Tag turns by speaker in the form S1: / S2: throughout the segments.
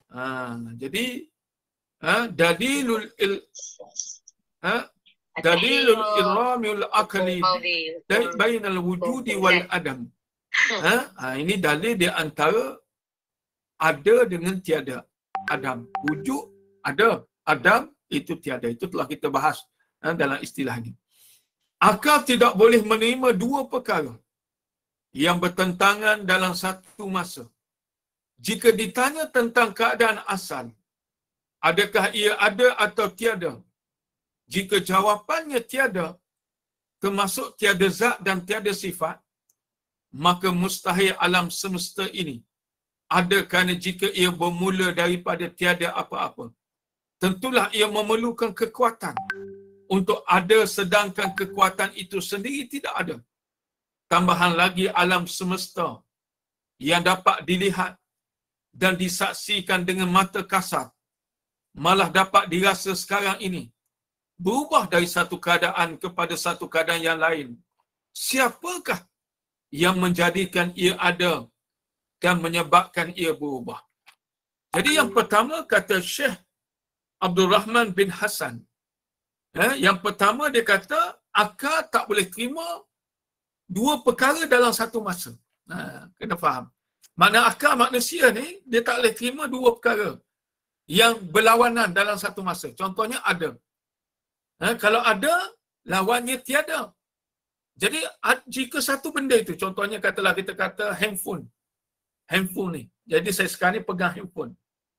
S1: Jadi dalilul dalilul iramil akli bainal wujudi wal adam. Ini dalil di antara ada dengan tiada. Adam wujud ada, adam itu tiada. Itu telah kita bahas dalam istilah ini. Akal tidak boleh menerima dua perkara yang bertentangan dalam satu masa. Jika ditanya tentang keadaan asal, adakah ia ada atau tiada? Jika jawapannya tiada, termasuk tiada zat dan tiada sifat, maka mustahil alam semesta ini ada, kerana jika ia bermula daripada tiada apa-apa, tentulah ia memerlukan kekuatan untuk ada, sedangkan kekuatan itu sendiri tidak ada. Tambahan lagi alam semesta yang dapat dilihat dan disaksikan dengan mata kasar malah dapat dirasa sekarang ini berubah dari satu keadaan kepada satu keadaan yang lain. Siapakah yang menjadikan ia ada dan menyebabkan ia berubah? Jadi yang pertama kata Syekh Abdul Rahman bin Hasan, yang pertama dia kata akal tak boleh terima dua perkara dalam satu masa. Kena faham. Makna akal manusia ni dia tak boleh terima dua perkara yang berlawanan dalam satu masa. Contohnya ada. Kalau ada, lawannya tiada. Jadi jika satu benda itu, contohnya katalah kita kata handphone. Handphone ni. Jadi saya sekarang ni pegang handphone.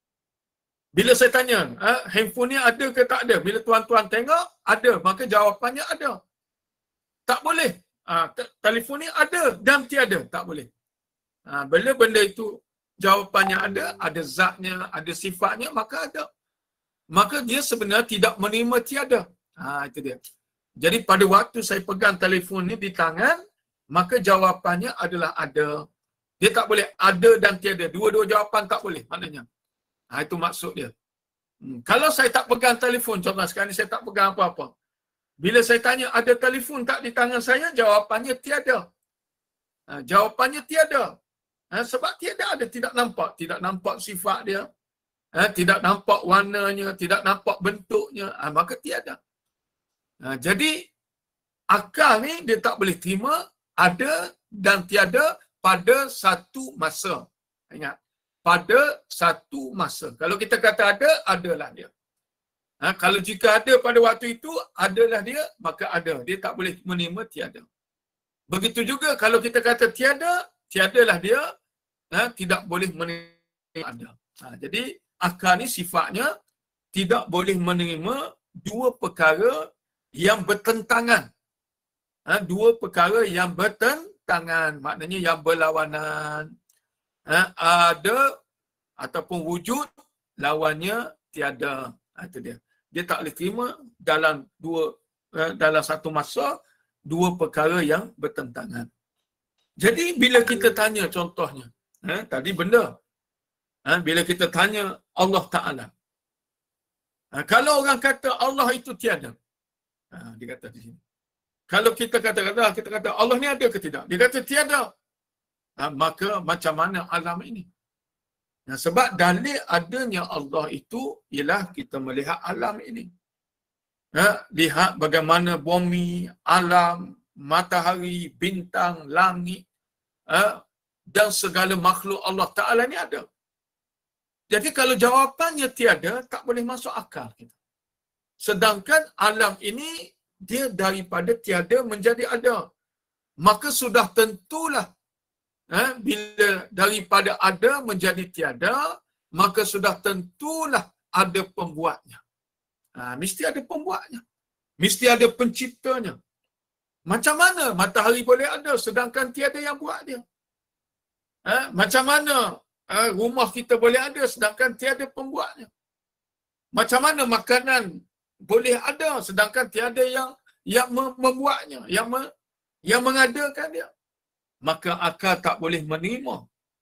S1: Bila saya tanya, handphone ni ada ke tak ada? Bila tuan-tuan tengok, ada. Maka jawapannya ada. Tak boleh. Telefon ni ada dan tiada. Tak boleh. Bila benda itu jawapannya ada zatnya, ada sifatnya, maka ada. Maka dia sebenarnya tidak menerima tiada. Itu dia. Jadi pada waktu saya pegang telefon ni di tangan, maka jawapannya adalah ada. Dia tak boleh ada dan tiada. Dua-dua jawapan tak boleh maknanya. Itu maksud dia. Kalau saya tak pegang telefon, contoh sekarang ni saya tak pegang apa-apa. Bila saya tanya ada telefon tak di tangan saya, jawapannya tiada. Jawapannya tiada. Sebab tiada ada, tidak nampak. Tidak nampak sifat dia. Tidak nampak warnanya, tidak nampak bentuknya. Maka tiada. Jadi akal ni dia tak boleh terima ada dan tiada pada satu masa. Ingat, pada satu masa. Kalau kita kata ada, adalah dia. Kalau jika ada pada waktu itu, adalah dia, maka ada. Dia tak boleh menerima tiada. Begitu juga kalau kita kata tiada, tiadalah dia, tidak boleh menerima ada. Jadi akal ni sifatnya tidak boleh menerima dua perkara yang bertentangan. Dua perkara yang bertentangan, maknanya yang berlawanan. Ada ataupun wujud, lawannya tiada. Itu dia. Dia tak boleh terima dalam satu masa dua perkara yang bertentangan. Jadi bila kita tanya contohnya, tadi benda, bila kita tanya Allah Ta'ala, kalau orang kata Allah itu tiada, dia kata di sini. Kalau kita kata Allah ni ada ke tidak? Dia kata tiada. Maka macam mana alam ini? Sebab dalil adanya Allah itu ialah kita melihat alam ini. Lihat bagaimana bumi, alam, matahari, bintang, langit, dan segala makhluk Allah Ta'ala ni ada. Jadi kalau jawapannya tiada, tak boleh masuk akal kita. Sedangkan alam ini dia daripada tiada menjadi ada. Maka sudah tentulah bila daripada ada menjadi tiada, maka sudah tentulah ada pembuatnya. Mesti ada pembuatnya. Mesti ada penciptanya. Macam mana matahari boleh ada sedangkan tiada yang buat dia? Macam mana rumah kita boleh ada sedangkan tiada pembuatnya? Macam mana makanan boleh ada sedangkan tiada yang membuatnya, yang mengadakan dia? Maka akal tak boleh menerima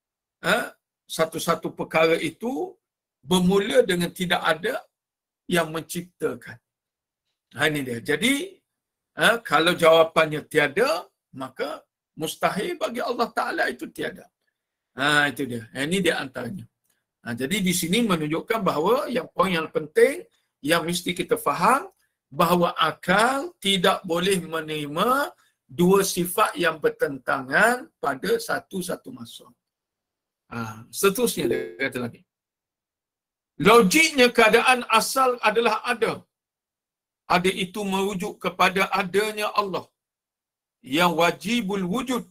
S1: satu-satu perkara itu bermula dengan tidak ada yang menciptakan. Ini dia. Jadi kalau jawapannya tiada, maka mustahil bagi Allah Ta'ala itu tiada. Itu dia. Ini dia antaranya. Jadi di sini menunjukkan bahawa yang poin yang penting yang mesti kita faham bahawa akal tidak boleh menerima dua sifat yang bertentangan pada satu-satu masa. Seterusnya dia kata lagi. Logiknya keadaan asal adalah ada. Ada itu merujuk kepada adanya Allah yang wajibul wujud.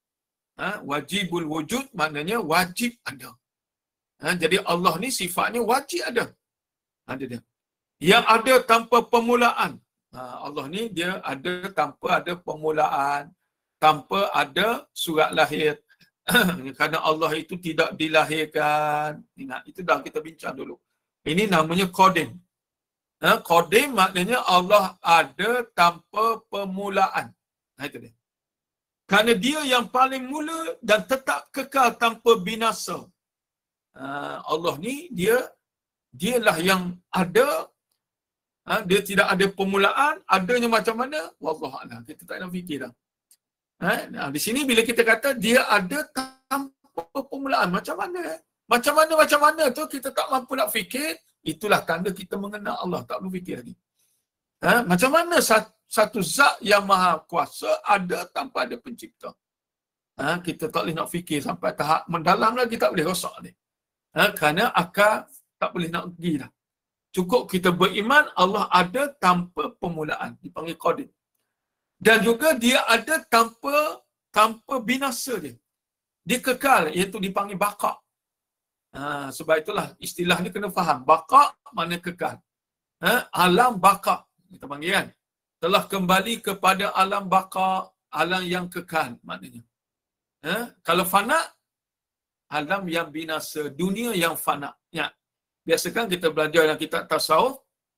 S1: Wajibul wujud maknanya wajib ada. Jadi Allah ni sifatnya wajib ada. Ada dia. Yang ada tanpa permulaan. Allah ni dia ada tanpa ada permulaan, tanpa ada surat lahir. Kerana Allah itu tidak dilahirkan. Ingat, itu dah kita bincang dulu. Ini namanya qadim. Qadim maknanya Allah ada tanpa permulaan. Itu dia. Kerana dia yang paling mula dan tetap kekal tanpa binasa. Allah ni dialah yang ada. Dia tidak ada permulaan, adanya macam mana? Wallahualam. Kita tak nak fikir dah. Di sini bila kita kata dia ada tanpa permulaan, macam mana? Macam mana tu kita tak mampu nak fikir, itulah tanda kita mengenal Allah, tak perlu fikir lagi. Macam mana satu zat yang maha kuasa ada tanpa ada pencipta? Kita tak boleh nak fikir sampai tahap mendalam lagi, tak boleh rosak ni. Kerana akal tak boleh nak pergi dah. Cukup kita beriman Allah ada tanpa permulaan, dipanggil qadim. Dan juga dia ada tanpa binasa dia. Dia kekal, iaitu dipanggil baqa. Sebab itulah istilah ni kena faham. Baqa makna kekal. Alam baqa kita panggil kan. Telah kembali kepada alam baqa, alam yang kekal maknanya. Kalau fana, alam yang binasa, dunia yang fana. Ya. Biasakan kita belajar dalam kitab tasawuf,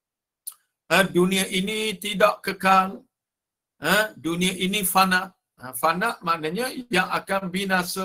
S1: dunia ini tidak kekal, dunia ini fana. Fana maknanya yang akan binasa.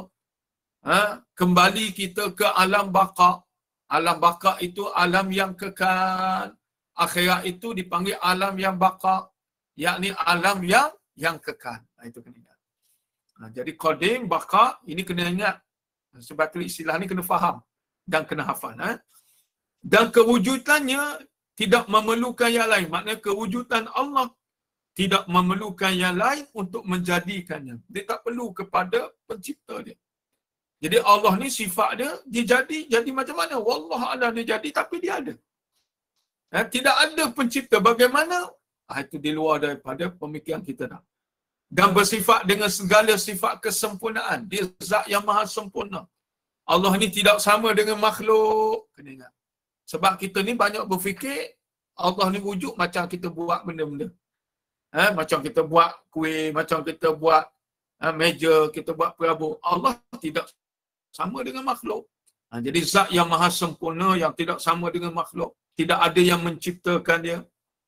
S1: Kembali kita ke alam baqa. Alam baqa itu alam yang kekal. Akhirat itu dipanggil alam yang baqa, yakni alam yang kekal. Itu kena ingat. Jadi qadim, baqa, ini kena ingat. Sebab tu istilah ni kena faham dan kena hafal. Dan kewujudannya tidak memerlukan yang lain. Maknanya kewujudan Allah tidak memerlukan yang lain untuk menjadikannya. Dia tak perlu kepada pencipta dia. Jadi Allah ni sifat dia jadi macam mana? Wallahualam dia jadi, tapi dia ada. Tidak ada pencipta. Bagaimana? Itu di luar daripada pemikiran kita dah. Dan bersifat dengan segala sifat kesempurnaan. Dia zat yang maha sempurna. Allah ni tidak sama dengan makhluk. Kena ingat. Sebab kita ni banyak berfikir Allah ni wujud macam kita buat benda-benda. Macam kita buat kuih, macam kita buat meja, kita buat perabot. Allah tidak sama dengan makhluk. Jadi zat yang maha sempurna, yang tidak sama dengan makhluk. Tidak ada yang menciptakan dia.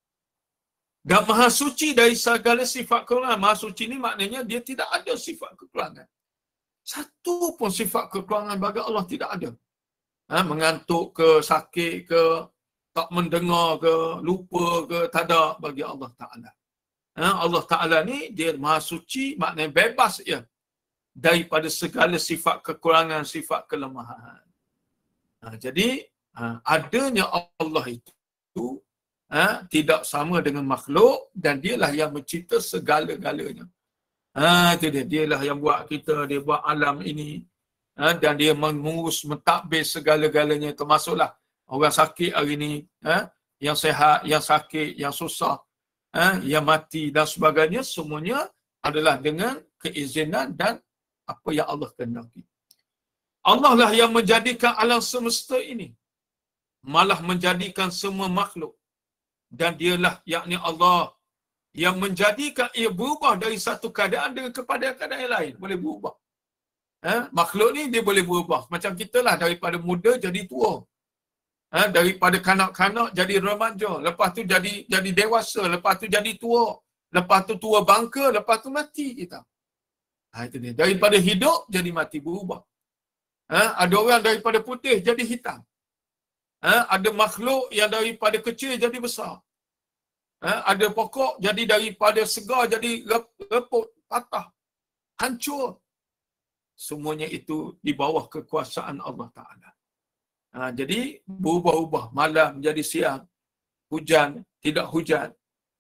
S1: Dan maha suci dari segala sifat kekurangan. Maha suci ni maknanya dia tidak ada sifat kekurangan. Satu pun sifat kekurangan bagi Allah tidak ada. Mengantuk ke, sakit ke, tak mendengar ke, lupa ke, tak ada bagi Allah Ta'ala. Allah Ta'ala ni dia maha suci, maknanya bebas ya daripada segala sifat kekurangan, sifat kelemahan. Jadi adanya Allah itu tidak sama dengan makhluk dan dialah yang mencipta segala-galanya. Itu dia. Dialah yang buat kita, dia buat alam ini. Dan dia mengurus, mentadbir segala-galanya. Termasuklah orang sakit hari ini, yang sehat, yang sakit, yang susah, yang mati dan sebagainya, semuanya adalah dengan keizinan dan apa yang Allah kehendaki. Allah lah yang menjadikan alam semesta ini, malah menjadikan semua makhluk. Dan dialah, yakni Allah, yang menjadikan ia berubah dari satu keadaan dengan kepada keadaan yang lain. Boleh berubah. Makhluk ni dia boleh berubah. Macam kita lah, daripada muda jadi tua. Daripada kanak-kanak jadi remaja. Lepas tu jadi dewasa. Lepas tu jadi tua. Lepas tu tua bangka. Lepas tu mati kita. Itu dia. Daripada hidup jadi mati, berubah. Ada orang daripada putih jadi hitam. Ada makhluk yang daripada kecil jadi besar. Ada pokok jadi daripada segar jadi reput, patah, hancur. Semuanya itu di bawah kekuasaan Allah Ta'ala. Jadi berubah-ubah, malam menjadi siang, hujan, tidak hujan,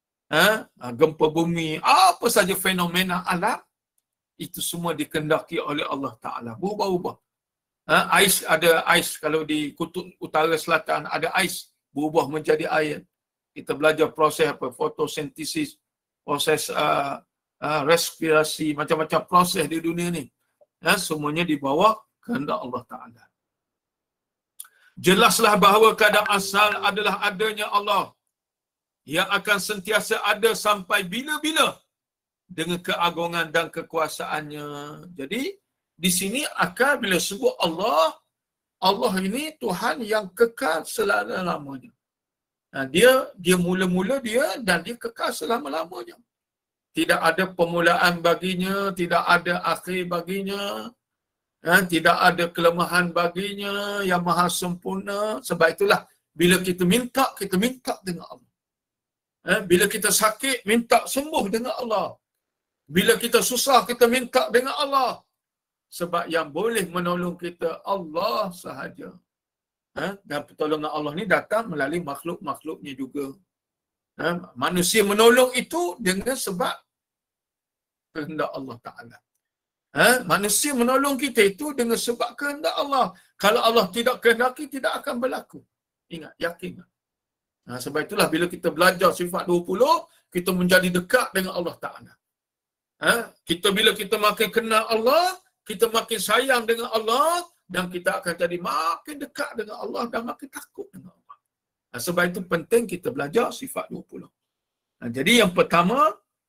S1: gempa bumi, apa saja fenomena alam, itu semua dikendaki oleh Allah Ta'ala. Berubah-ubah. Ais, ada ais. Kalau di kutub utara selatan ada ais, berubah menjadi air. Kita belajar proses apa? Fotosintesis, proses respirasi, macam-macam proses di dunia ni. Semuanya di bawah kehendak Allah Ta'ala. Jelaslah bahawa keadaan asal adalah adanya Allah yang akan sentiasa ada sampai bila-bila dengan keagungan dan kekuasaannya. Jadi di sini akal bila sebut Allah, Allah ini Tuhan yang kekal selama-lamanya. Dia mula-mula dia dan dia kekal selama-lamanya. Tidak ada permulaan baginya, tidak ada akhir baginya. Tidak ada kelemahan baginya yang maha sempurna. Sebab itulah bila kita minta dengan Allah. Bila kita sakit, minta sembuh dengan Allah. Bila kita susah, kita minta dengan Allah. Sebab yang boleh menolong kita Allah sahaja. Dan pertolongan Allah ni datang melalui makhluk-makhluknya juga. Manusia menolong itu dengan sebab kehendak Allah Ta'ala. Manusia menolong kita itu dengan sebab kehendak Allah. Kalau Allah tidak kehendaki, tidak akan berlaku. Ingat, yakin. Sebab itulah bila kita belajar sifat 20, kita menjadi dekat dengan Allah Ta'ala. Bila kita makin kenal Allah, kita makin sayang dengan Allah, dan kita akan jadi makin dekat dengan Allah dan makin takut dengan Allah. Sebab itu penting kita belajar sifat 20. Jadi yang pertama,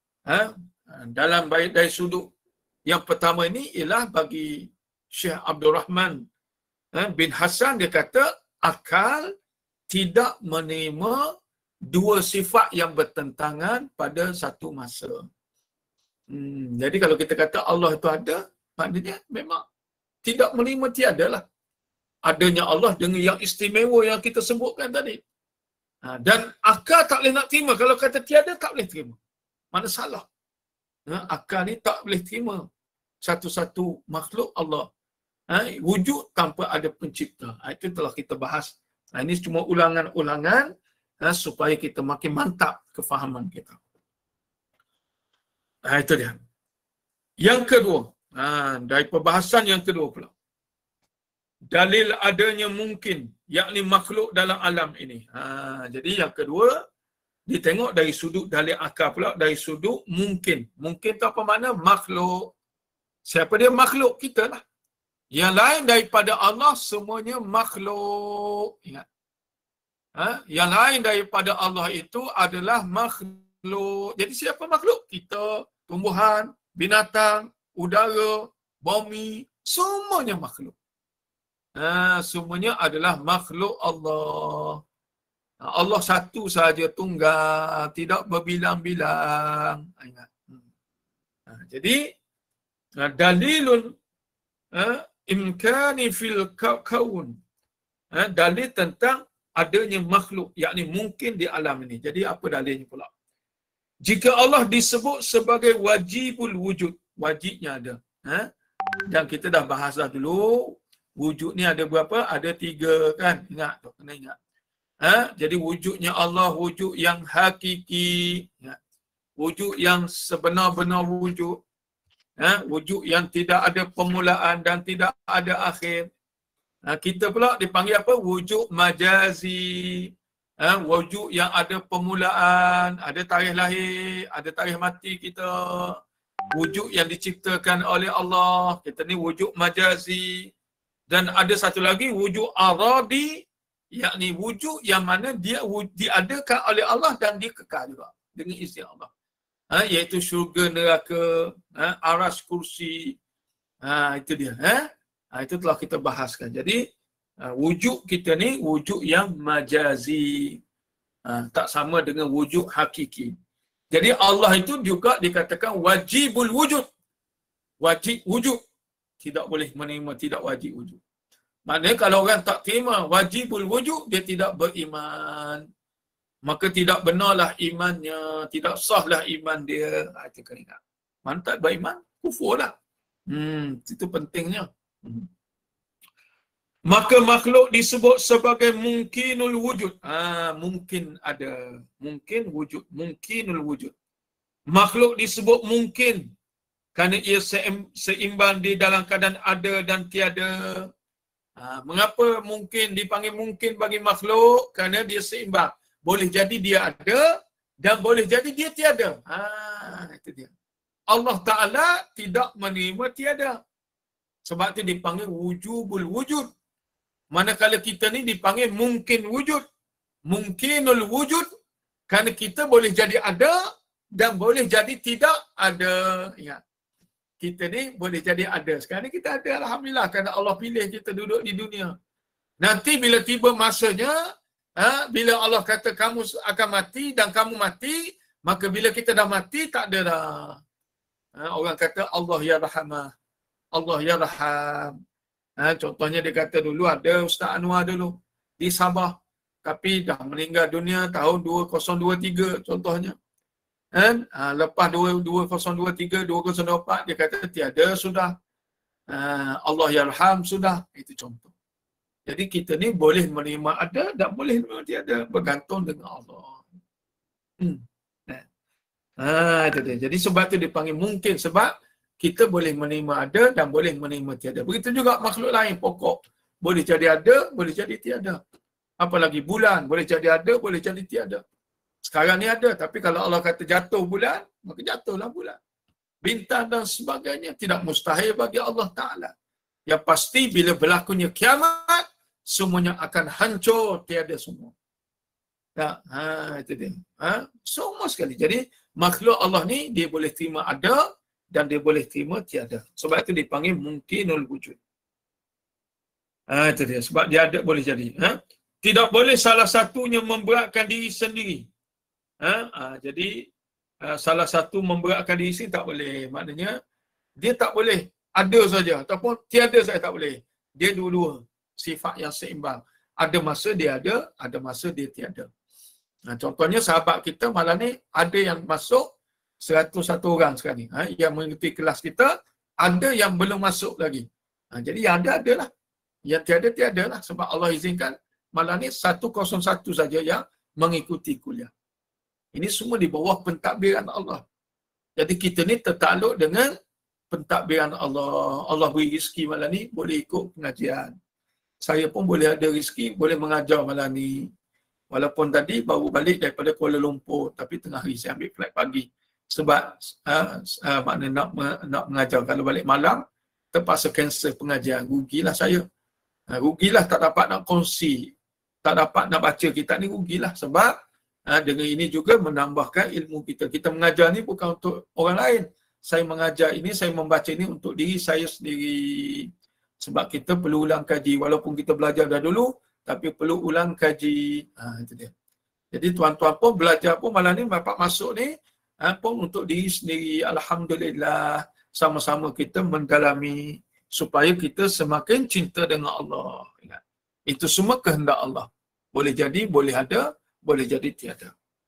S1: dalam baik dari sudut yang pertama ini ialah bagi Syekh Abdul Rahman bin Hasan, dia kata akal tidak menerima dua sifat yang bertentangan pada satu masa. Jadi kalau kita kata Allah itu ada, maknanya memang tidak menerima tiada lah. Adanya Allah dengan yang istimewa yang kita sebutkan tadi. Dan akal tak boleh nak terima. Kalau kata tiada, tak boleh terima. Mana salah? Akal ni tak boleh terima satu-satu makhluk Allah. Wujud tanpa ada pencipta. Itu telah kita bahas. Ini cuma ulangan-ulangan supaya kita makin mantap kefahaman kita. Itu dia. Yang kedua, dari perbahasan yang kedua pula. Dalil adanya mungkin, yakni makhluk dalam alam ini. Jadi yang kedua, ditengok dari sudut dalil akal pula, dari sudut mungkin. Mungkin tu apa makna? Makhluk. Siapa dia? Makhluk kita lah. Yang lain daripada Allah semuanya makhluk. Ingat. Yang lain daripada Allah itu adalah makhluk. Jadi siapa makhluk? Kita, tumbuhan, binatang, udara, bumi, semuanya makhluk. Semuanya adalah makhluk Allah. Allah satu sahaja, tunggal, tidak berbilang-bilang. Ingat. Jadi dalilun imkani fil kaun. Dalil tentang adanya makhluk, yakni mungkin di alam ini. Jadi apa dalilnya pula? Jika Allah disebut sebagai wajibul wujud, wajibnya ada. Dan kita dah bahas dah dulu, wujud ni ada berapa? Ada 3 kan? Ingat, kena ingat. Jadi wujudnya Allah, wujud yang hakiki, wujud yang sebenar-benar wujud, wujud yang tidak ada permulaan dan tidak ada akhir. Kita pula dipanggil apa? Wujud majazi. Wujud yang ada permulaan, ada tarikh lahir, ada tarikh mati kita. Wujud yang diciptakan oleh Allah, kita ni wujud majazi. Dan ada satu lagi wujud aradi, yakni wujud yang mana dia diadakan oleh Allah dan dia kekal juga dengan izin Allah. Iaitu syurga, neraka, aras, kursi. Itu dia. Itu telah kita bahaskan. Jadi wujud kita ni wujud yang majazi. Tak sama dengan wujud hakiki. Jadi Allah itu juga dikatakan wajibul wujud. Wajib wujud. Tidak boleh menerima tidak wajib wujud. Maknanya kalau orang tak terima wajibul wujud, dia tidak beriman. Maka tidak benarlah imannya, tidak sahlah iman dia. Itu kena ingat. Mana tak beriman, kufur lah. Itu pentingnya. Maka makhluk disebut sebagai mungkinul wujud. Mungkin ada. Mungkin wujud. Mungkinul wujud. Makhluk disebut mungkin kerana ia seimbang di dalam keadaan ada dan tiada. Mengapa mungkin dipanggil mungkin bagi makhluk? Kerana dia seimbang. Boleh jadi dia ada dan boleh jadi dia tiada. Itu dia. Allah Ta'ala tidak menerima tiada. Sebab itu dipanggil wujubul wujud. Manakala kita ni dipanggil mungkin wujud. Mungkinul wujud. Kerana kita boleh jadi ada dan boleh jadi tidak ada. Ya. Kita ni boleh jadi ada. Sekarang ni kita ada, alhamdulillah, kerana Allah pilih kita duduk di dunia. Nanti bila tiba masanya, bila Allah kata kamu akan mati dan kamu mati, maka bila kita dah mati, tak ada dah. Orang kata Allah ya rahmah, Allah ya raham. Contohnya dia kata dulu ada Ustaz Anwar dulu di Sabah, tapi dah meninggal dunia tahun 2023 contohnya. Lepas 2023, 2024 dia kata tiada sudah. Allah yarham sudah. Itu contoh. Jadi kita ni boleh menerima ada dan boleh menerima tiada, bergantung dengan Allah. Itu dia. Jadi sebab tu dipanggil mungkin, sebab kita boleh menerima ada dan boleh menerima tiada. Begitu juga makhluk lain pokok. Boleh jadi ada, boleh jadi tiada. Apalagi bulan, boleh jadi ada, boleh jadi tiada. Sekarang ni ada, tapi kalau Allah kata jatuh bulan, maka jatuhlah bulan. Bintang dan sebagainya tidak mustahil bagi Allah Ta'ala. Yang pasti bila berlakunya kiamat, semuanya akan hancur, tiada semua. Tak, itu dia. Semua sekali. Jadi makhluk Allah ni dia boleh terima ada dan dia boleh terima tiada. Sebab itu dipanggil mungkinul wujud. Itu dia. Sebab dia ada boleh jadi. Tidak boleh salah satunya memberatkan diri sendiri. Jadi salah satu memberatkan diri sendiri tak boleh. Maknanya dia tak boleh ada saja ataupun tiada saja, tak boleh. Dia dua-dua sifat yang seimbang. Ada masa dia ada masa dia tiada. Contohnya sahabat kita malam ni ada yang masuk 101 orang sekarang ni. Yang mengikuti kelas kita, ada yang belum masuk lagi. Jadi yang ada adalah, yang tiada lah. Sebab Allah izinkan malam ni 101 saja yang mengikuti kuliah. Ini semua di bawah pentadbiran Allah. Jadi kita ni tertakluk dengan pentadbiran Allah. Allah beri rezeki malam ni, boleh ikut pengajian. Saya pun boleh ada rezeki, boleh mengajar malam ni. Walaupun tadi baru balik daripada Kuala Lumpur, tapi tengah hari saya ambil flight pagi. Sebab makna nak mengajar. Kalau balik malam, terpaksa cancel pengajian. Rugilah saya. Rugilah tak dapat nak kongsi. Tak dapat nak baca kitab ni, rugilah. Sebab dengan ini juga menambahkan ilmu kita. Kita mengajar ni bukan untuk orang lain. Saya mengajar ini, saya membaca ini untuk diri saya sendiri. Sebab kita perlu ulang kaji. Walaupun kita belajar dah dulu, tapi perlu ulang kaji. Itu dia. Jadi tuan-tuan pun belajar pun malam ni dapat masuk ni pun untuk diri sendiri. Alhamdulillah. Sama-sama kita mendalami supaya kita semakin cinta dengan Allah. Ingat. Itu semua kehendak Allah. Boleh jadi, boleh ada, boleh jadi tiada.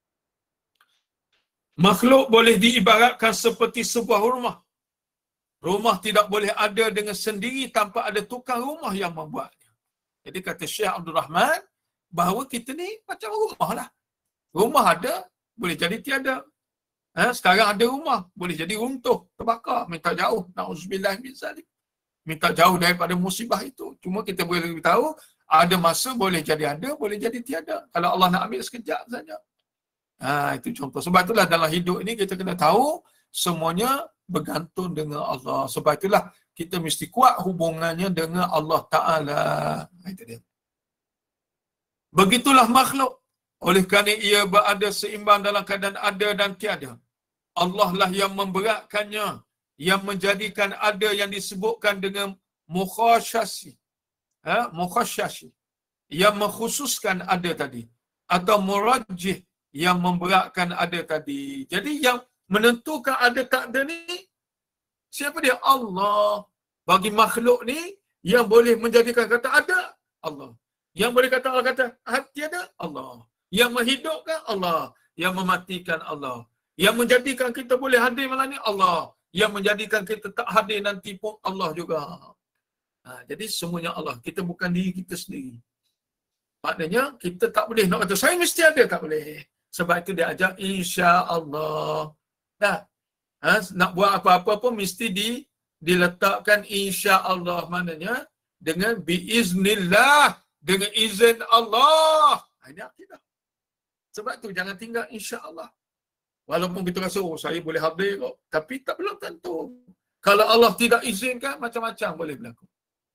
S1: Makhluk boleh diibaratkan seperti sebuah rumah. Rumah tidak boleh ada dengan sendiri tanpa ada tukang rumah yang membuatnya. Jadi kata Syekh Abdul Rahman, bahawa kita ni macam rumah lah. Rumah ada, boleh jadi tiada. Sekarang ada rumah, boleh jadi runtuh, terbakar, minta jauh. Na'udzubillah min zalik. Minta jauh daripada musibah itu. Cuma kita boleh tahu, ada masa boleh jadi ada, boleh jadi tiada. Kalau Allah nak ambil sekejap saja. Itu contoh. Sebab itulah dalam hidup ini kita kena tahu semuanya bergantung dengan Allah. Sebab itulah kita mesti kuat hubungannya dengan Allah Ta'ala. Itu dia. Begitulah makhluk. Oleh kerana ia berada seimbang dalam keadaan ada dan tiada. Allah lah yang memberatkannya, yang menjadikan ada yang disebutkan dengan mukhasyasi. Mukhasyasi. Yang mengkhususkan ada tadi. Atau murajjih, yang memberatkan ada tadi. Jadi yang menentukan ada tak ada ni, siapa dia? Allah. Bagi makhluk ni, yang boleh menjadikan kata ada, Allah. Yang boleh kata Allah kata tiada, Allah. Yang menghidupkan, Allah. Yang mematikan, Allah. Yang menjadikan kita boleh hadir malam ni, Allah. Yang menjadikan kita tak hadir nanti pun, Allah juga. Jadi semuanya Allah. Kita bukan diri kita sendiri. Maknanya kita tak boleh nak kata saya mesti ada, tak boleh. Sebab itu dia ajar insya-Allah. Nah, nak buat apa-apa pun mesti diletakkan insya-Allah, maknanya dengan biiznillah, dengan izin Allah. Ini akidah. Sebab tu jangan tinggal insya-Allah. Walaupun kita rasa saya boleh hadir kok, tapi tak belum tentu. Kalau Allah tidak izinkan, macam-macam boleh berlaku.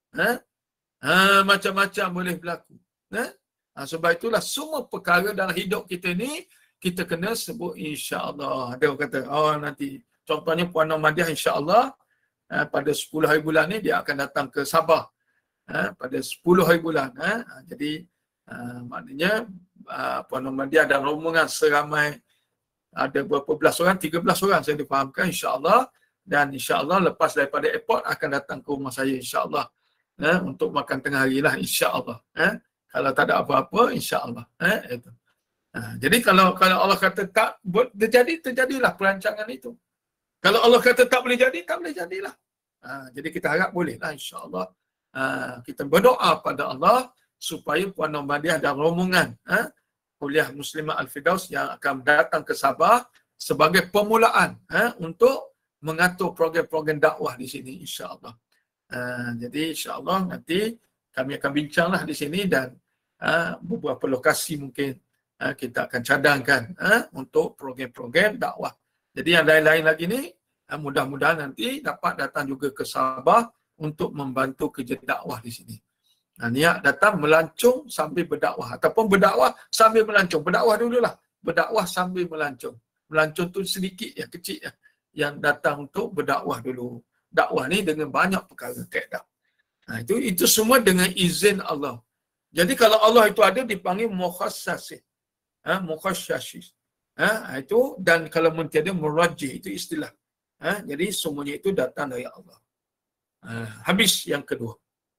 S1: Macam-macam boleh berlaku. Sebab itulah semua perkara dalam hidup kita ni kita kena sebut insya-Allah. Ada orang kata, nanti contohnya Puan Ahmadiyah insya-Allah pada 10 hari bulan ni dia akan datang ke Sabah. Pada 10 hari bulan. Jadi maknanya Puan Ahmadiyah dan rombongan seramai ada berapa belas orang, 13 orang saya difahamkan insya-Allah, dan insya-Allah lepas daripada airport akan datang ke rumah saya insya-Allah untuk makan tengah hari lah insya-Allah. Kalau tak ada apa-apa insya-Allah. Itu. Jadi kalau Allah kata tak terjadi, terjadilah perancangan itu. Kalau Allah kata tak boleh jadi, tak boleh jadilah. Jadi kita harap bolehlah insya-Allah. Kita berdoa pada Allah supaya Puan Ahmadiyah dan rombongan Kuliah Muslimah Al-Firdaus yang akan datang ke Sabah sebagai permulaan untuk mengatur program-program dakwah di sini insya-Allah. Jadi insya-Allah nanti kami akan bincanglah di sini dan beberapa lokasi mungkin kita akan cadangkan untuk program-program dakwah. Jadi yang lain-lain lagi ni mudah-mudahan nanti dapat datang juga ke Sabah untuk membantu kerja dakwah di sini. Niat datang melancong sambil berdakwah ataupun berdakwah sambil melancong. Berdakwah dululah. Berdakwah sambil melancong. Melancong tu sedikit ya, kecil ya. Yang datang untuk berdakwah dulu. Dakwah ni dengan banyak perkara kaedah. Itu semua dengan izin Allah. Jadi kalau Allah itu ada dipanggil mukhassasi. Mukhassasi. Itu dan kalau mentiada murajjih, itu istilah. Jadi semuanya itu datang dari Allah. Habis yang kedua.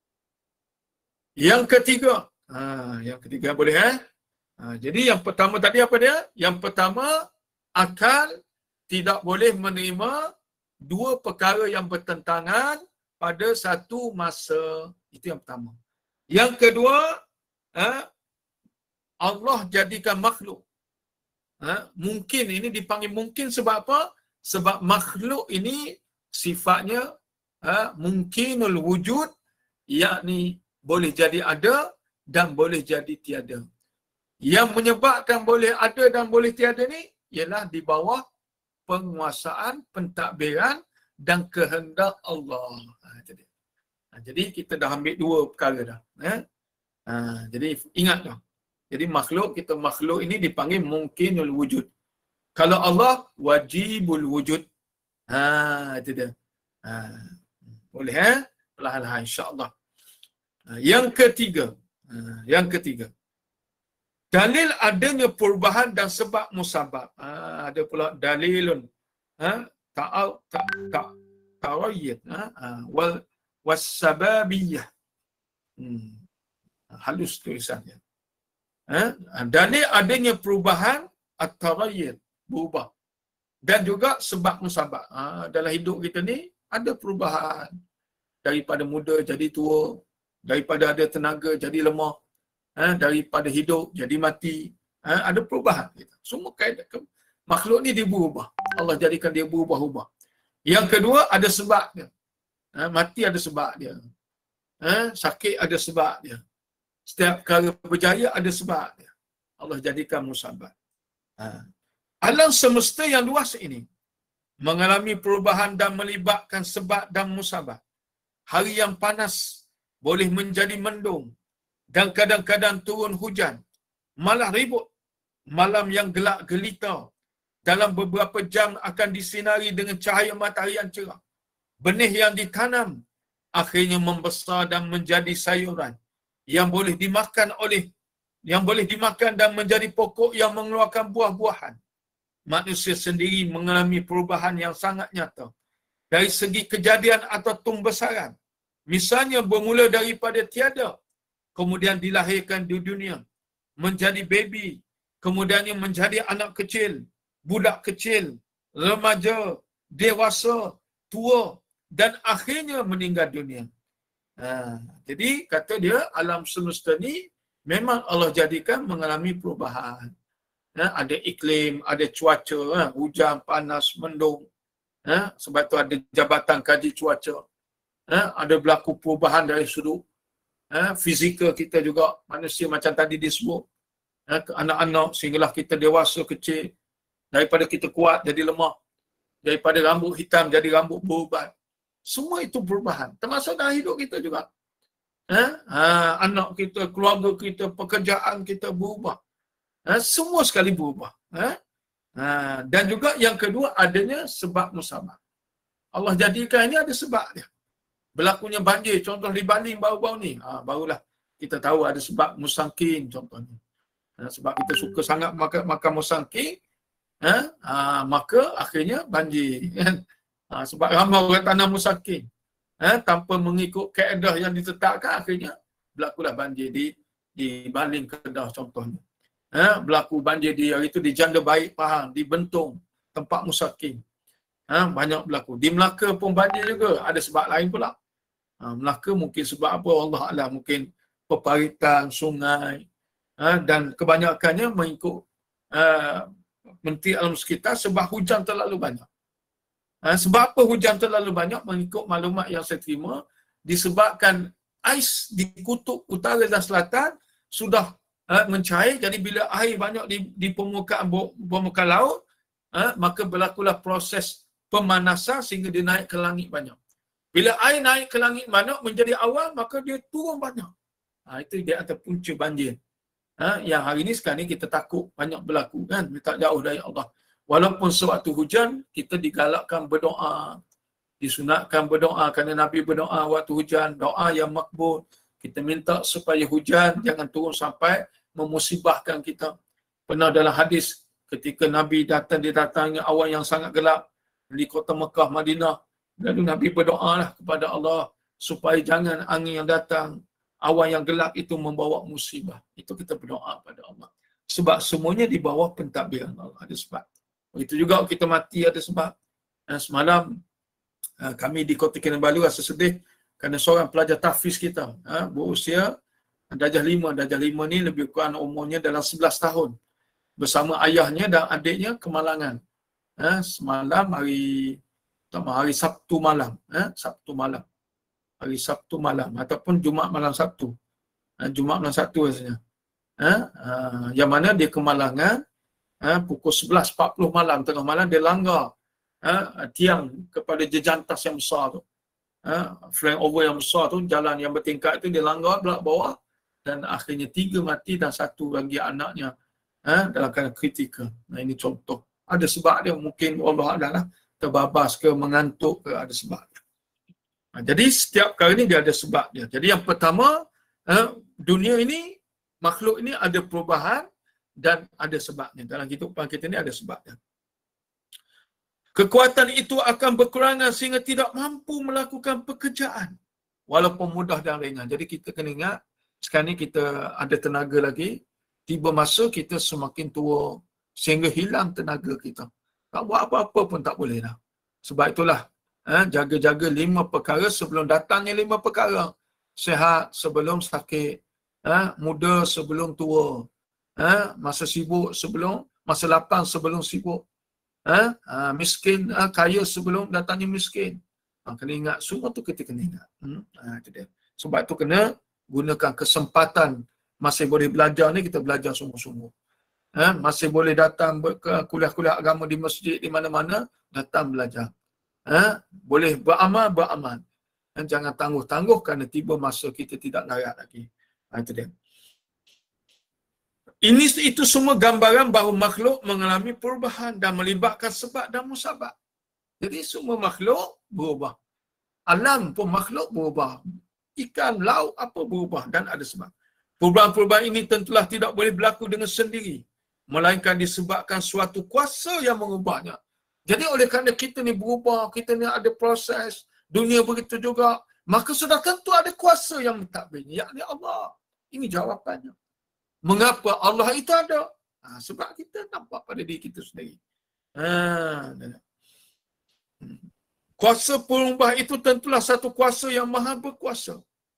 S1: Yang ketiga boleh jadi yang pertama tadi apa dia? Yang pertama, akal tidak boleh menerima dua perkara yang bertentangan pada satu masa. Itu yang pertama. Yang kedua, Allah jadikan makhluk. Mungkin ini dipanggil mungkin sebab apa? Sebab makhluk ini sifatnya mungkinul wujud, yakni boleh jadi ada dan boleh jadi tiada. Yang menyebabkan boleh ada dan boleh tiada ni ialah di bawah penguasaan, pentadbiran dan kehendak Allah. Jadi kita dah ambil dua perkara dah. Jadi ingat dah. Jadi makhluk ini dipanggil mungkinul wujud. Kalau Allah wajibul wujud. Itu dia. Boleh perlahan-lahan insya-Allah. Yang ketiga. Dalil adanya perubahan dan sebab musabab. Ada pula dalilun ta'ayyid wal wasababiyah. Halus tulisannya. Dalil adanya perubahan at-taghayyur, berubah. Dan juga sebab musabab. Dalam hidup kita ni ada perubahan. Daripada muda jadi tua, daripada ada tenaga jadi lemah, daripada hidup jadi mati, ada perubahan. Semua kaedah makhluk ni dia berubah. Allah jadikan dia berubah-ubah. Yang kedua, ada sebab dia. Mati ada sebab dia. Sakit ada sebab dia. Setiap perkara berjaya ada sebab dia. Allah jadikan musabab. Alam semesta yang luas ini mengalami perubahan dan melibatkan sebab dan musabab. Hari yang panas boleh menjadi mendung dan kadang-kadang turun hujan. Malah ribut. Malam yang gelap gelita dalam beberapa jam akan disinari dengan cahaya matahari yang cerah. Benih yang ditanam akhirnya membesar dan menjadi sayuran yang boleh dimakan dan menjadi pokok yang mengeluarkan buah-buahan. Manusia sendiri mengalami perubahan yang sangat nyata dari segi kejadian atau tumbesaran. Misalnya bermula daripada tiada, kemudian dilahirkan di dunia, menjadi baby, kemudiannya menjadi anak kecil, budak kecil, remaja, dewasa, tua dan akhirnya meninggal dunia. Jadi kata dia alam semesta ni memang Allah jadikan mengalami perubahan. Ada iklim, ada cuaca, hujan, panas, mendung. Sebab tu ada jabatan kaji cuaca. Ada berlaku perubahan dari sudut fizikal kita juga, manusia macam tadi disebut. Anak-anak sehinggalah kita dewasa kecil, daripada kita kuat jadi lemah, daripada rambut hitam jadi rambut berubat. Semua itu perubahan, termasuk dalam hidup kita juga. Anak kita, keluarga kita, pekerjaan kita berubah. Semua sekali berubah. Dan juga yang kedua, adanya sebab musabab. Allah jadikan ini ada sebab dia. Berlakunya banjir, contoh di Bali baru-baru ni, barulah kita tahu ada sebab musangking contohnya. Sebab kita suka sangat makan musangking, maka akhirnya banjir. Sebab ramai orang tanam musangking. Tanpa mengikut kaedah yang ditetapkan, akhirnya berlakulah banjir di Baling, Kedah contohnya. Berlaku banjir di hari itu di Janda Baik Pahang, di Bentong, tempat musangking. Banyak berlaku. Di Melaka pun banjir juga, ada sebab lain pula. Melaka mungkin sebab apa, Allah Alam, mungkin peparitan sungai, dan kebanyakannya mengikut Menteri Alam Sekitar sebab hujan terlalu banyak. Sebab apa hujan terlalu banyak? Mengikut maklumat yang saya terima, disebabkan ais di kutub utara dan selatan sudah mencair. Jadi bila air banyak di permukaan laut, maka berlakulah proses pemanasan sehingga dia naik ke langit banyak. Bila air naik ke langit banyak menjadi awan, maka dia turun banyak. Itu dia antara punca banjir. Yang hari ini sekarang ni kita takut banyak berlaku kan, tak jauh dari Allah. Walaupun sewaktu hujan kita digalakkan berdoa, disunatkan berdoa kerana Nabi berdoa waktu hujan, doa yang makbul. Kita minta supaya hujan jangan turun sampai memusibahkan kita. Pernah dalam hadis ketika Nabi didatangi awan yang sangat gelap di kota Mekah, Madinah, lalu Nabi berdoalah kepada Allah supaya jangan angin yang datang, awan yang gelap itu membawa musibah. Itu kita berdoa pada Allah. Sebab semuanya di bawah pentadbiran Allah. Ada sebab. Itu juga kita mati ada sebab. Semalam kami di Kota Kinabalu rasa sedih kerana seorang pelajar tahfiz kita berusia darjah 5. Darjah 5 ni lebih kurang umurnya dalam 11 tahun. Bersama ayahnya dan adiknya ke Malangan. Semalam hari Sabtu malam. Hari Sabtu malam ataupun Jumaat malam Sabtu. Jumaat malam Sabtu rasanya. Yang mana dia ke Malangan pukul 11.40 malam, tengah malam dia langgar tiang kepada jejantas yang besar tu. Flyover yang besar tu, jalan yang bertingkat tu dia langgar belak bawah dan akhirnya 3 mati dan 1 lagi anaknya dalam keadaan kritikal. Ini contoh. Ada sebab dia, mungkin Allah adalah terbabas ke, mengantuk ke, ada sebab dia. Jadi setiap kali ni dia ada sebab dia. Jadi yang pertama, dunia ini, makhluk ini ada perubahan dan ada sebabnya. Dalam kehidupan kita ni ada sebabnya. Kekuatan itu akan berkurangan sehingga tidak mampu melakukan pekerjaan walaupun mudah dan ringan. Jadi kita kena ingat, sekarang ni kita ada tenaga lagi, tiba masa kita semakin tua sehingga hilang tenaga kita. Tak buat apa-apa pun tak boleh dah. Sebab itulah jaga-jaga 5 perkara sebelum datangnya 5 perkara. Sihat sebelum sakit, muda sebelum tua, masa sibuk sebelum, masa lapang sebelum sibuk, miskin, kaya sebelum datangnya miskin. Kena ingat, semua tu kita kena ingat. Itu dia. Sebab tu kena gunakan kesempatan masih boleh belajar ni, kita belajar sungguh-sungguh. Masih boleh datang ke kuliah-kuliah agama di masjid, di mana-mana, datang belajar. Boleh beramal. Dan jangan tangguh-tangguh kerana tiba masa kita tidak layak lagi. Itu dia. Itu semua gambaran bahawa makhluk mengalami perubahan dan melibatkan sebab dan musabab. Jadi semua makhluk berubah. Alam pun makhluk berubah. Ikan, laut, apa berubah dan ada sebab. Perubahan-perubahan ini tentulah tidak boleh berlaku dengan sendiri, melainkan disebabkan suatu kuasa yang mengubahnya. Jadi oleh kerana kita ni berubah, kita ni ada proses, dunia begitu juga, maka sudah tentu ada kuasa yang mentadbirnya, yakni Allah. Ini jawapannya. Mengapa Allah itu ada? Sebab kita nampak pada diri kita sendiri. Kuasa pengubah itu tentulah satu kuasa yang maha berkuasa.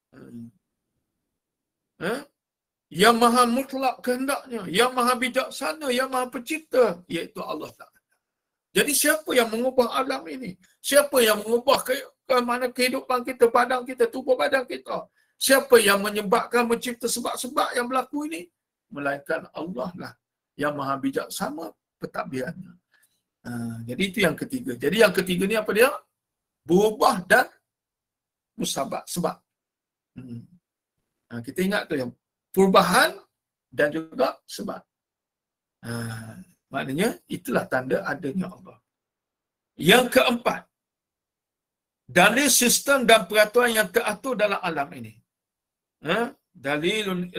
S1: Yang maha mutlak kehendaknya, yang maha bijaksana, yang maha pencipta, iaitu Allah Ta'ala. Jadi siapa yang mengubah alam ini? Siapa yang mengubah ke mana kehidupan kita, badan kita, tubuh badan kita? Siapa yang menyebabkan mencipta sebab-sebab yang berlaku ini? Melainkan Allah lah yang maha bijaksana pentadbirannya. Jadi itu yang ketiga. Jadi yang ketiga ni apa dia? Berubah dan musabab, sebab. Kita ingat tu yang perubahan dan juga sebab. Maknanya itulah tanda adanya Allah. Yang keempat, dalil sistem dan peraturan yang teratur dalam alam ini. Dalilun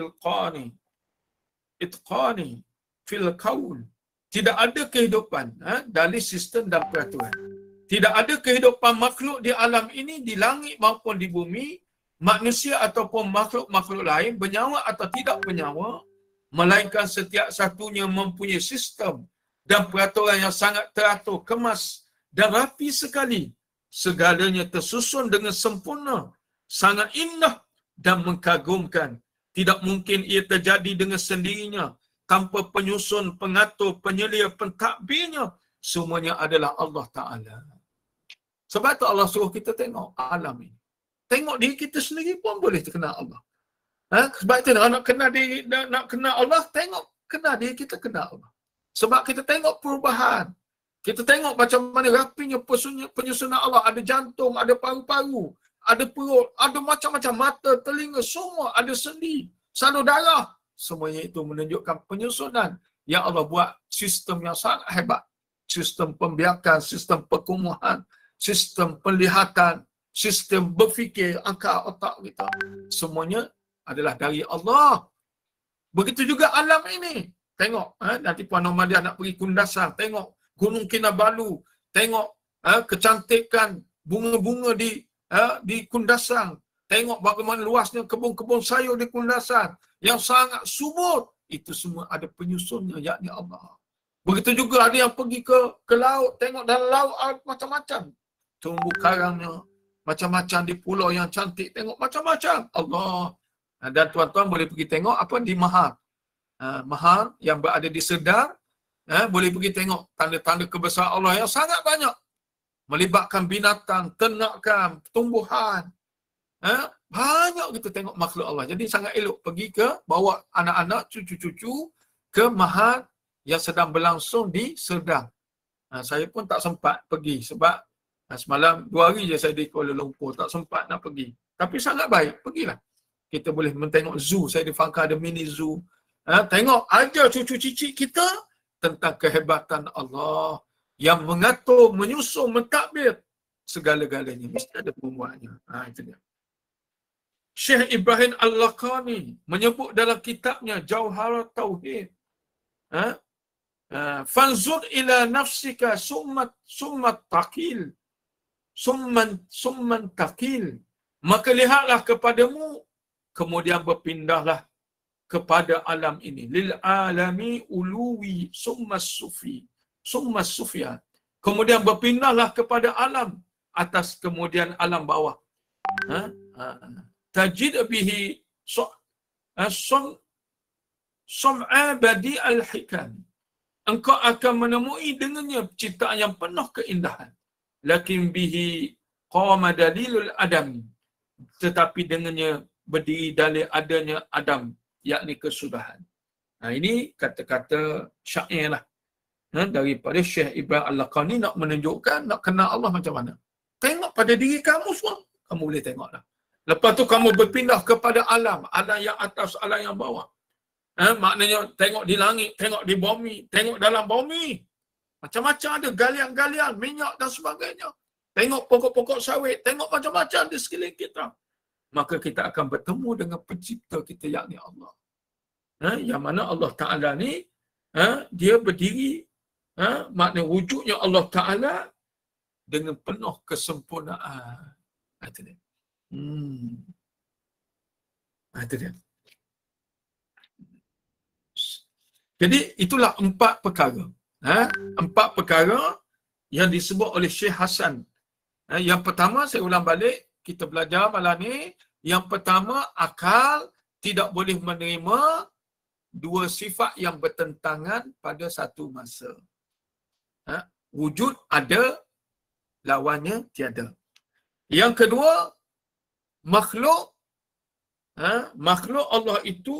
S1: itqani fil kaun. Tidak ada kehidupan dalil sistem dan peraturan. Tidak ada kehidupan makhluk di alam ini, di langit maupun di bumi, manusia ataupun makhluk-makhluk lain, bernyawa atau tidak bernyawa, melainkan setiap satunya mempunyai sistem dan peraturan yang sangat teratur, kemas dan rapi sekali. Segalanya tersusun dengan sempurna, sangat indah dan mengagumkan. Tidak mungkin ia terjadi dengan sendirinya, tanpa penyusun, pengatur, penyelia, pentadbirnya. Semuanya adalah Allah Ta'ala. Sebab tu Allah suruh kita tengok alam ini. Tengok diri kita sendiri pun boleh terkenal Allah. Sebab itu nak kenal diri, nak kenal Allah, tengok kenal diri kita, kenal Allah. Sebab kita tengok perubahan. Kita tengok macam mana rapinya penyusunan Allah. Ada jantung, ada paru-paru, ada perut, ada macam-macam mata, telinga, semua ada sendi, salur darah. Semuanya itu menunjukkan penyusunan yang Allah buat, sistem yang sangat hebat. Sistem pembiakan, sistem perkumuhan, sistem penglihatan, sistem berfikir, akal otak kita. Semuanya adalah dari Allah. Begitu juga alam ini. Tengok, nanti Puan Nomadiah nak pergi Kundasang, tengok Gunung Kinabalu, tengok kecantikan bunga-bunga di Kundasang, tengok bagaimana luasnya kebun-kebun sayur di Kundasang yang sangat subur. Itu semua ada penyusunnya, yakni Allah. Begitu juga ada yang pergi ke laut, tengok dalam laut macam-macam terumbu karangnya, macam-macam di pulau yang cantik, tengok macam-macam Allah. Dan tuan-tuan boleh pergi tengok apa di Mahar. Mahar yang berada di Sedar, boleh pergi tengok tanda-tanda kebesaran Allah yang sangat banyak. Melibatkan binatang, ternakan, tumbuhan. Banyak kita tengok makhluk Allah. Jadi sangat elok pergi ke, bawa anak-anak, cucu-cucu ke Mahar yang sedang berlangsung di Sedar. Saya pun tak sempat pergi sebab semalam 2 hari je saya di Kuala Lumpur, tak sempat nak pergi. Tapi sangat baik, pergilah. Kita boleh mentengok zoo. Saya di Fangka ada mini zoo. Tengok, ajar cucu cicit kita tentang kehebatan Allah yang mengatur, menyusun, mentadbir segala-galanya. Mesti ada pembuatnya. Itu dia. Syekh Ibrahim Al-Laqani menyebut dalam kitabnya Jauharat Tauhid. Fanzur ila nafsika summat taqil. Summan taqil. Maka lihatlah kepadamu, kemudian berpindahlah kepada alam ini. Lil alami uluwi summas sufyan. Kemudian berpindahlah kepada alam atas, kemudian alam bawah. Tajid bihi sum'a badi al-hikam. Engkau akan menemui dengannya ciptaan yang penuh keindahan. Lakin bihi qama dalilul adam. Tetapi dengannya berdiri dalil adanya Adam, yakni kesudahan. Ini kata-kata syair lah. Daripada Syekh Ibrahim Al-Laqani nak menunjukkan, nak kenal Allah macam mana. Tengok pada diri kamu semua. Kamu boleh tengok lah. Lepas tu kamu berpindah kepada alam. Alam yang atas, alam yang bawah. Maknanya tengok di langit, tengok di bumi, tengok dalam bumi. Macam-macam ada galian-galian, minyak dan sebagainya. Tengok pokok-pokok sawit, tengok macam-macam di sekeliling kita. Maka kita akan bertemu dengan pencipta kita, yakni Allah. Yang mana Allah Ta'ala ni, dia berdiri, maknanya wujudnya Allah Ta'ala dengan penuh kesempurnaan. Itu dia. Itu dia. Jadi itulah 4 perkara. 4 perkara yang disebut oleh Syekh Hasan. Yang pertama, saya ulang balik, kita belajar malam ni Yang pertama, akal tidak boleh menerima dua sifat yang bertentangan pada satu masa. Wujud ada, lawannya tiada. Yang kedua, makhluk makhluk Allah itu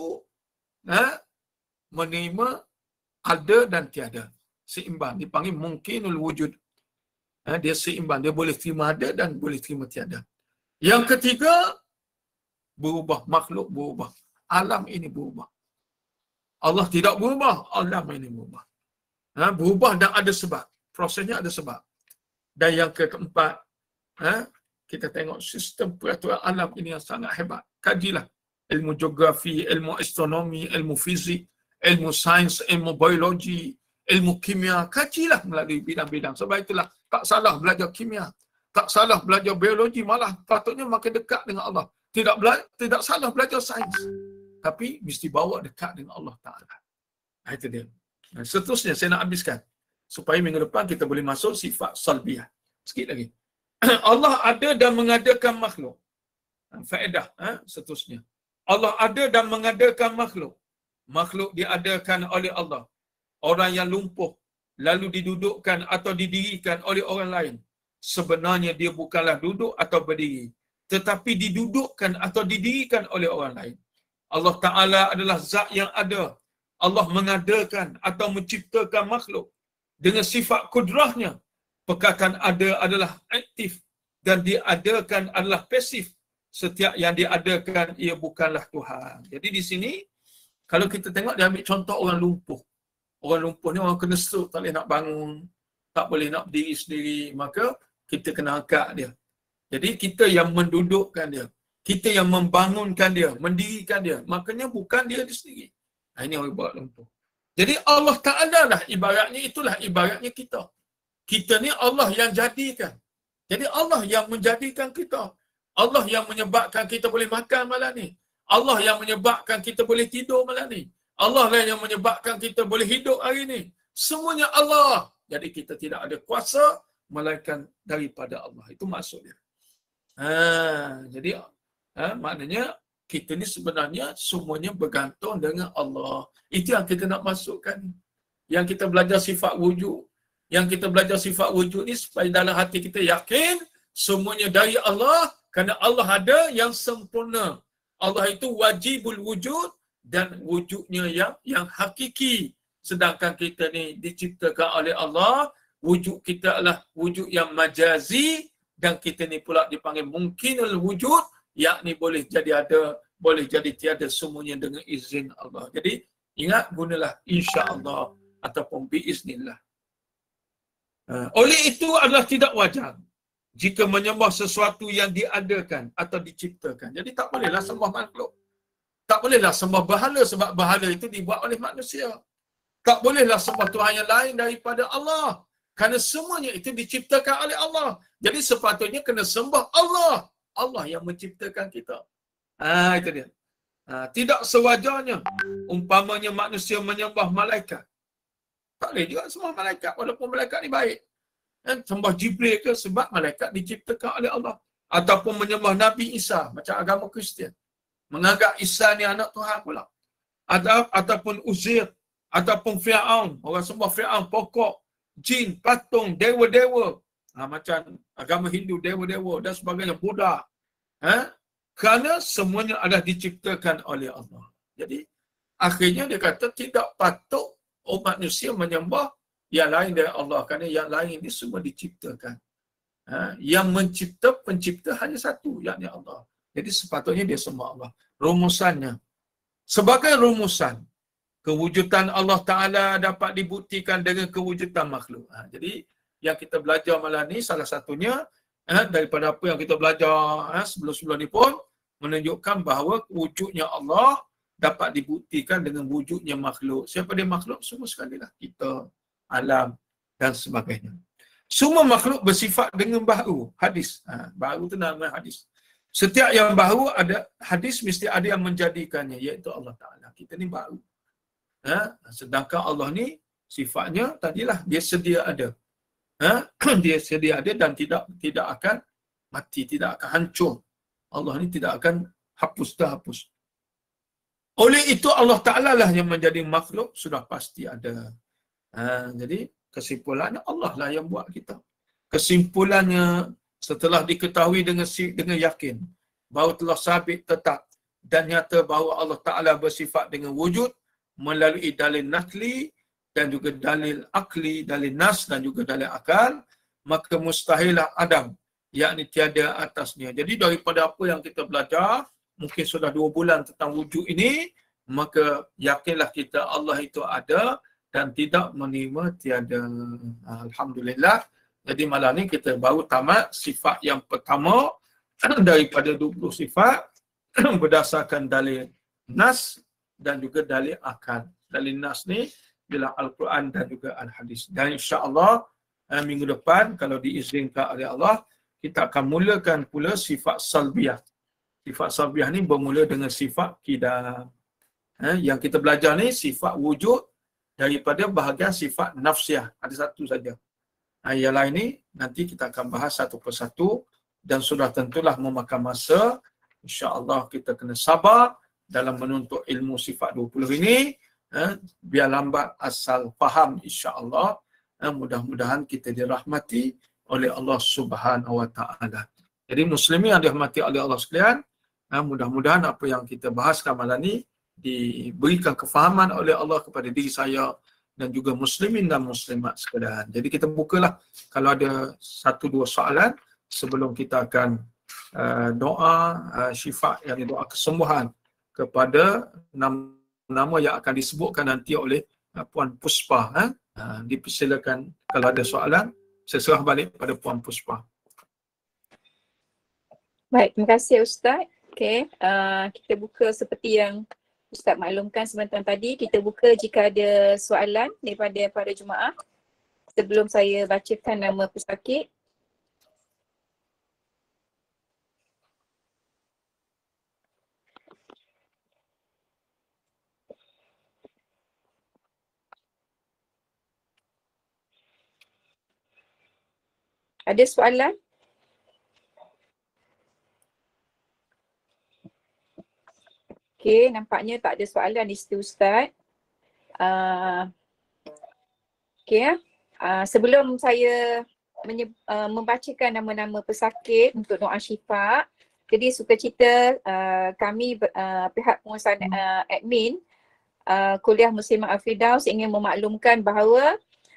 S1: menerima ada dan tiada. Seimbang. Dipanggil mungkinul wujud. Dia seimbang. Dia boleh terima ada dan boleh terima tiada. Yang ketiga, berubah. Makhluk berubah. Alam ini berubah. Allah tidak berubah. Alam ini berubah. Berubah dan ada sebab. Prosesnya ada sebab. Dan yang keempat, kita tengok sistem peraturan alam ini yang sangat hebat. Kajilah ilmu geografi, ilmu astronomi, ilmu fizik, ilmu sains, ilmu biologi, ilmu kimia. Kajilah melalui bidang-bidang. Sebab itulah tak salah belajar kimia. Tak salah belajar biologi. Malah patutnya makin dekat dengan Allah. Tidak salah belajar sains. Tapi mesti bawa dekat dengan Allah Ta'ala. Itu dia. Dan seterusnya saya nak habiskan. Supaya minggu depan kita boleh masuk sifat salbiyah. Sikit lagi. Allah ada dan mengadakan makhluk. Faedah seterusnya. Allah ada dan mengadakan makhluk. Makhluk diadakan oleh Allah. Orang yang lumpuh lalu didudukkan atau didirikan oleh orang lain. Sebenarnya dia bukanlah duduk atau berdiri, tetapi didudukkan atau didirikan oleh orang lain. Allah Ta'ala adalah zat yang ada. Allah mengadakan atau menciptakan makhluk dengan sifat kudrahnya. Perkataan ada adalah aktif dan diadakan adalah pasif. Setiap yang diadakan ia bukanlah Tuhan. Jadi di sini kalau kita tengok dia ambil contoh orang lumpuh. Orang lumpuh ni orang kena stroke, tak boleh nak bangun, tak boleh nak berdiri sendiri, maka kita kena angkat dia. Jadi kita yang mendudukkan dia, kita yang membangunkan dia, mendirikan dia. Makanya bukan dia sendiri. Ini orang buat lumpuh. Jadi Allah Ta'ala lah ibaratnya, itulah ibaratnya kita. Kita ni Allah yang jadikan. Jadi Allah yang menjadikan kita. Allah yang menyebabkan kita boleh makan malam ni. Allah yang menyebabkan kita boleh tidur malam ni. Allah lah yang menyebabkan kita boleh hidup hari ni. Semuanya Allah. Jadi kita tidak ada kuasa melainkan daripada Allah. Itu maksud dia. Jadi maknanya kita ni sebenarnya semuanya bergantung dengan Allah. Itu yang kita nak masukkan. Yang kita belajar sifat wujud. Yang kita belajar sifat wujud ni supaya dalam hati kita yakin semuanya dari Allah. Kerana Allah ada yang sempurna. Allah itu wajibul wujud dan wujudnya yang hakiki. Sedangkan kita ni diciptakan oleh Allah, wujud kita adalah wujud yang majazi dan kita ni pula dipanggil mungkinul wujud, yakni boleh jadi ada, boleh jadi tiada, semuanya dengan izin Allah. Jadi ingat, gunalah insya-Allah ataupun biiznillah. Oleh itu adalah tidak wajar jika menyembah sesuatu yang diadakan atau diciptakan. Jadi tak bolehlah sembah makhluk. Tak bolehlah sembah berhala sebab berhala itu dibuat oleh manusia. Tak bolehlah sembah Tuhan yang lain daripada Allah. Kerana semuanya itu diciptakan oleh Allah. Jadi sepatutnya kena sembah Allah. Allah yang menciptakan kita. Itu dia. Tidak sewajarnya umpamanya manusia menyembah malaikat. Tak boleh juga sembah malaikat walaupun malaikat ni baik. Sembah Jibril ke sebab malaikat diciptakan oleh Allah. Ataupun menyembah Nabi Isa macam agama Kristian. Menganggap Isa ni anak Tuhan pula. Ataupun Uzair. Ataupun Fir'aun. Orang sembah Fir'aun, pokok, jin, patung, dewa-dewa. Macam agama Hindu, dewa-dewa dan sebagainya, Buddha. Kerana semuanya adalah diciptakan oleh Allah. Jadi, akhirnya dia kata tidak patut manusia menyembah yang lain dari Allah. Kerana yang lain ini semua diciptakan. Yang mencipta, pencipta hanya satu, yakni Allah. Jadi sepatutnya dia sembah Allah. Rumusannya. Sebagai rumusan, kewujudan Allah Ta'ala dapat dibuktikan dengan kewujudan makhluk. Jadi yang kita belajar malam ni salah satunya daripada apa yang kita belajar sebelum-sebelum ni pun menunjukkan bahawa wujudnya Allah dapat dibuktikan dengan wujudnya makhluk. Siapa dia makhluk? Semua sekali lah. Kita, alam dan sebagainya. Semua makhluk bersifat dengan baru. Hadis. Baru tu nama hadis. Setiap yang baru ada hadis mesti ada yang menjadikannya, iaitu Allah Ta'ala. Kita ni baru. Sedangkan Allah ni sifatnya tadilah dia sedia ada. Dia sedia ada dan tidak akan mati, tidak akan hancur. Allah ni tidak akan terhapus. Oleh itu Allah Ta'ala lah yang menjadi makhluk, sudah pasti ada. Jadi kesimpulannya Allah lah yang buat kita. Kesimpulannya setelah diketahui dengan yakin bahawa telah sabit tetap dan nyata bahawa Allah Ta'ala bersifat dengan wujud melalui dalil nakli dan juga dalil akli, dalil nas dan juga dalil akal, maka mustahilah adam, yakni tiada atasnya. Jadi daripada apa yang kita belajar, mungkin sudah 2 bulan tentang wujud ini, maka yakinlah kita Allah itu ada dan tidak menerima tiada. Alhamdulillah. Jadi malam ni kita baru tamat sifat yang pertama daripada 20 sifat berdasarkan dalil nas dan juga dalil akal. Dalil nas ni bila Al-Quran dan juga Al-Hadis. Dan insya-Allah minggu depan kalau diizinkan oleh Allah, kita akan mulakan pula sifat salbiyah. Sifat salbiyah ni bermula dengan sifat qidam. Yang kita belajar ni sifat wujud daripada bahagian sifat nafsiyah. Ada satu saja. Yang lain ni nanti kita akan bahas satu persatu dan sudah tentulah memakan masa. InsyaAllah kita kena sabar dalam menuntut ilmu sifat 20 ini. Biar lambat asal faham insyaAllah. Mudah-mudahan kita dirahmati oleh Allah Subhanahu Wa Taala. Jadi muslimin yang dirahmati oleh Allah sekalian, mudah-mudahan apa yang kita bahaskan malam ni diberikan kefahaman oleh Allah kepada diri saya dan juga muslimin dan muslimat sekalian. Jadi kita bukalah kalau ada 1-2 soalan sebelum kita akan doa syifa, yang doa kesembuhan kepada nama yang akan disebutkan nanti oleh Puan Puspa. Dipersilakan kalau ada soalan, saya serah balik pada Puan Puspa.
S2: Baik, terima kasih Ustaz. Okey, kita buka seperti yang Ustaz maklumkan sebentar tadi, kita buka jika ada soalan daripada para jemaah sebelum saya bacakan nama pesakit. Ada soalan? Okey, nampaknya tak ada soalan di situ Ustaz. Okey, sebelum saya membacakan nama-nama pesakit untuk doa syifa, jadi sukacita kami pihak pengurusan admin kuliah Muslimah Al-Firdaus ingin memaklumkan bahawa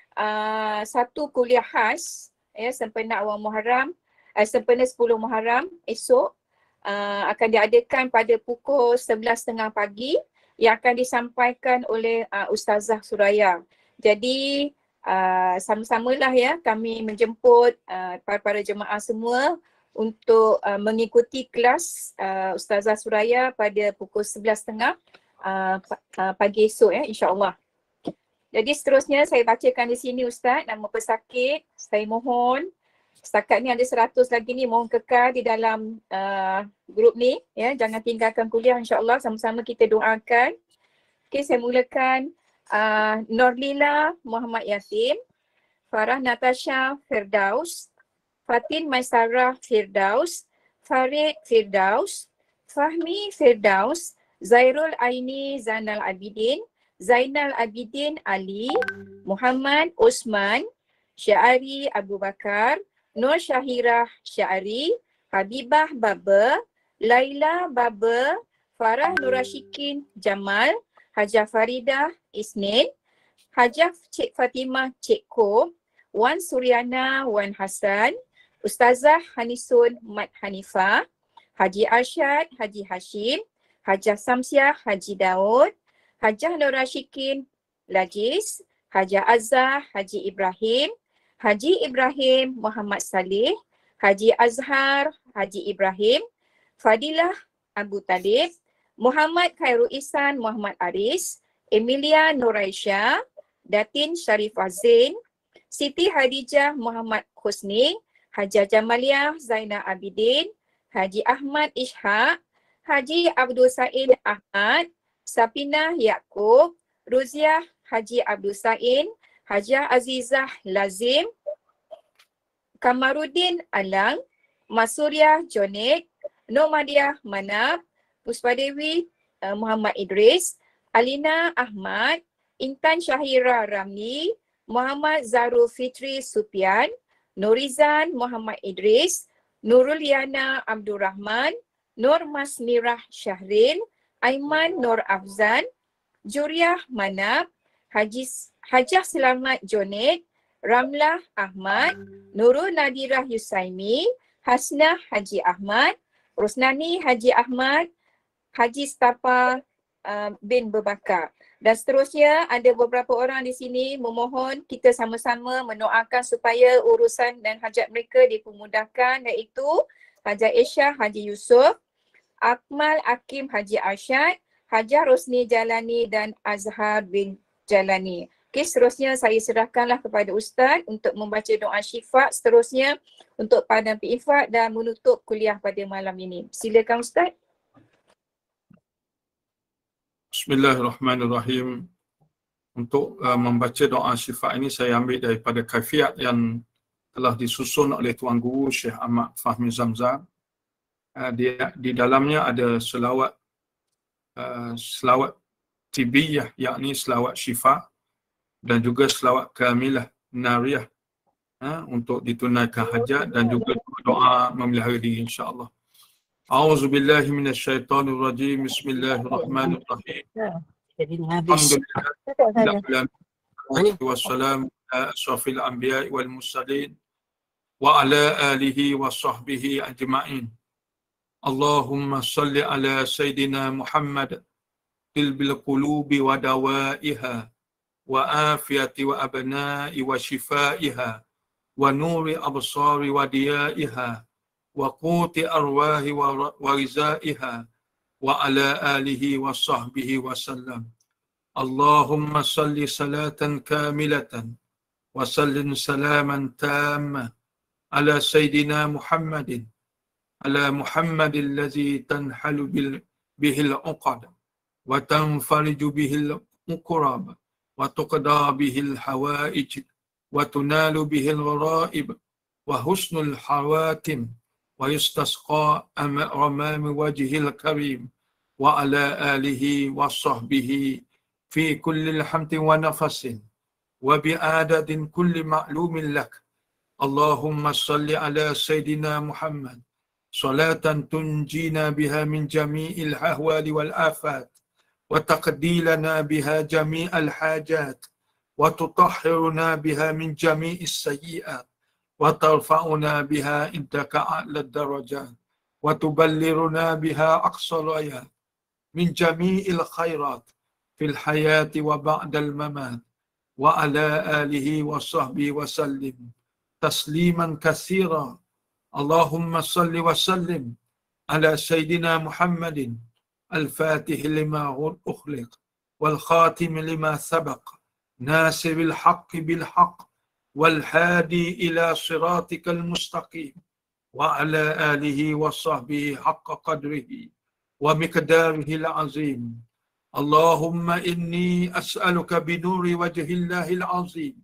S2: satu kuliah khas sempena awal Muharram, sempena 10 Muharram esok akan diadakan pada pukul 11.30 pagi yang akan disampaikan oleh Ustazah Suraya. Jadi sama-samalah ya kami menjemput para jemaah semua untuk mengikuti kelas Ustazah Suraya pada pukul 11.30 pagi esok ya, insya-Allah. Jadi seterusnya saya bacakan di sini Ustaz nama pesakit. Saya mohon setakat ni ada 100 lagi ni, mohon kekal di dalam grup ni ya, jangan tinggalkan kuliah, insya-Allah sama-sama kita doakan. Okey, saya mulakan Norlila Muhammad Yatim, Farah Natasha Firdaus, Fatin Maisarah Firdaus, Farid Firdaus, Fahmi Firdaus, Zairul Aini Zainal Abidin, Zainal Abidin Ali, Muhammad Osman, Syahari Abu Bakar, Nur Syahirah Syahari, Habibah Baba, Laila Baba, Farah Nurashikin Jamal, Hajah Faridah Isnin, Hajah Cik Fatimah Cik Ko, Wan Suryana Wan Hassan, Ustazah Hanisun Mat Hanifah, Haji Arsyad Haji Hashim, Hajah Samsiah Haji Daud, Hajah Nurashikin Lajis, Hajah Azhar Haji Ibrahim, Haji Ibrahim Muhammad Saleh, Haji Azhar Haji Ibrahim, Fadilah Abu Talib, Muhammad Khairul Ihsan Muhammad Aris, Emilia Nuraisha, Datin Sharif Azin, Siti Hadijah Muhammad Husni, Hajah Jamaliah Zainal Abidin, Haji Ahmad Ishaq, Haji Abdul Said Ahmad, Sapinah Yaakob, Ruziah Haji Abdul Said, Hajah Azizah Lazim, Kamaruddin Alang, Masuryah Jonet, Nomadiah Manap, Puspadewi Muhammad Idris, Alina Ahmad, Intan Syahira Ramli, Muhammad Zarul Fitri Supian, Nurizan Muhammad Idris, Nurul Yana Abdul Rahman, Nur Masmirah Syahril, Aiman Nur Afzan, Juriah Manap, Hajah Selamat Jonet, Ramlah Ahmad, Nurul Nadirah Yusaimi, Hasnah Haji Ahmad, Rosnani Haji Ahmad, Haji Stapa bin Babakar. Dan seterusnya ada beberapa orang di sini memohon kita sama-sama mendoakan supaya urusan dan hajat mereka dipermudahkan, iaitu Hajah Aisyah Haji Yusof, Akmal Hakim Haji Arsyad, Hajah Rosni Jalani dan Azhar bin Jalani. Okey, seterusnya saya serahkanlah kepada Ustaz untuk membaca doa syifa seterusnya untuk padang infak dan menutup kuliah pada malam ini. Silakan Ustaz.
S1: Bismillahirrahmanirrahim. Untuk membaca doa syifa ini saya ambil daripada kaifiat yang telah disusun oleh Tuan Guru Syekh Ahmad Fahmi Zamzam. Di dalamnya ada selawat tibiyah, yakni selawat syifa, dan juga selawat kamilah nariyah untuk ditunaikan hajat, dan juga doa memelihara diri insya-Allah. A'udzubillahi minasyaitonirrajim. Bismillahirrahmanirrahim. Alhamdulillah wassalamu ala asyrafil anbiya'i wal mursalin wa ala alihi wa sahbihi ajma'in. Allahumma salli ala Sayyidina Muhammad bil qulubi wa dawaiha wa afiyati wa abna'i wa shifaiha wa nuri absari wa diyaiha wa quti arwahi wa rizaiha wa ala alihi wa sahbihi wa sallam. Allahumma salli salatan kamilatan wa sallim salaman tamma ala Sayyidina Muhammadin ala Muhammadin allazi tanhalu bihil uqad wa tanfariju bihil uqrab wa tuqda bihil hawaij wa tunalu bihil gharaib wa husnul hawatim wa yustasqa amami wajhil karim wa ala alihi wa sahbihi fi kulli hamdin wa nafasin wa bi'adadin kulli ma'lumin lak. Allahumma salli ala Sayyidina Muhammad salatan tunjina biha min jami'il ahwali wal afat wa taqdilana biha jami'al hajat wa tutahhiruna biha min jami'is sayyi'at wa tarfa'una biha indaka a'la darajat wa tuballiruna biha aqsal ayat min jami'il khairat fil hayati wa ba'dal mamat wa ala alihi wa sahbihi wa sallim tasliman katsira. Allahumma salli wa sallim ala Sayyidina Muhammadin al-Fatih lima ukhliq wal khatim lima sabaq nasiril haqqi bil haqq wal hadi ila siratikal mustaqim wa ala alihi wa sahbihi haqqa qadrihi wa miqdarihi al-azim. Allahumma inni as'aluka bi nuri wajhillahil azim.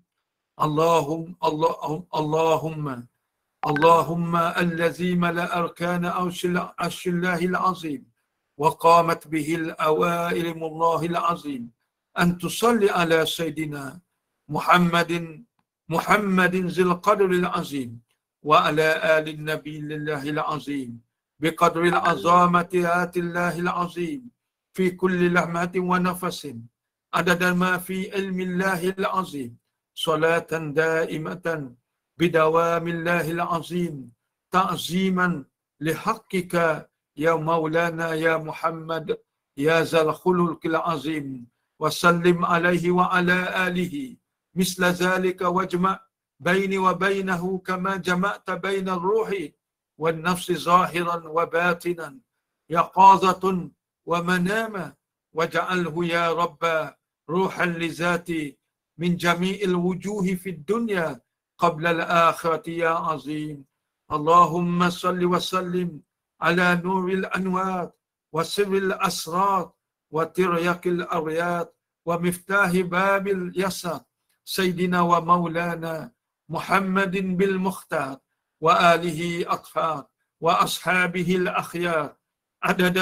S1: Allahumma allazi mala arkana arshillahil azim wa qamat bihil awailimillahil azim an tusalli ala Sayyidina Muhammadin zil qadril azim wa ala ali nabiyillahil azim biqadril azamati atillahil azim fi kulli lahmatin wa nafasin adada ma fi ilmillahil azim salatan daimatan bidawamillahil azim ta'ziman lihaqqika ya maulana ya Muhammad ya zal khulqil azim wa sallim alaihi wa ala alihi misla zalika wajma' baini wa bainahu kama jama'ta baina ar-ruhi wan nafsi zahiran wa batinan yaqazatun wa manama waj'alhu ya rabba ruhan li zati min jami'il wujuhi fid dunya qabla al-akhirati ya azim. Allahumma salli wa sallim ala nuril anwar wa sirril asrar wa tiryaqil aryat wa miftahi babil yasar Sayyidina wa maulana Muhammadin bil mukhtar wa alihi atfar وأصحابه الأخيار عدد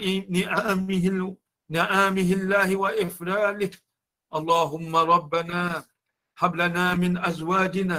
S1: نعمه الله وإفلاله. اللهم ربنا هب لنا من أزواجنا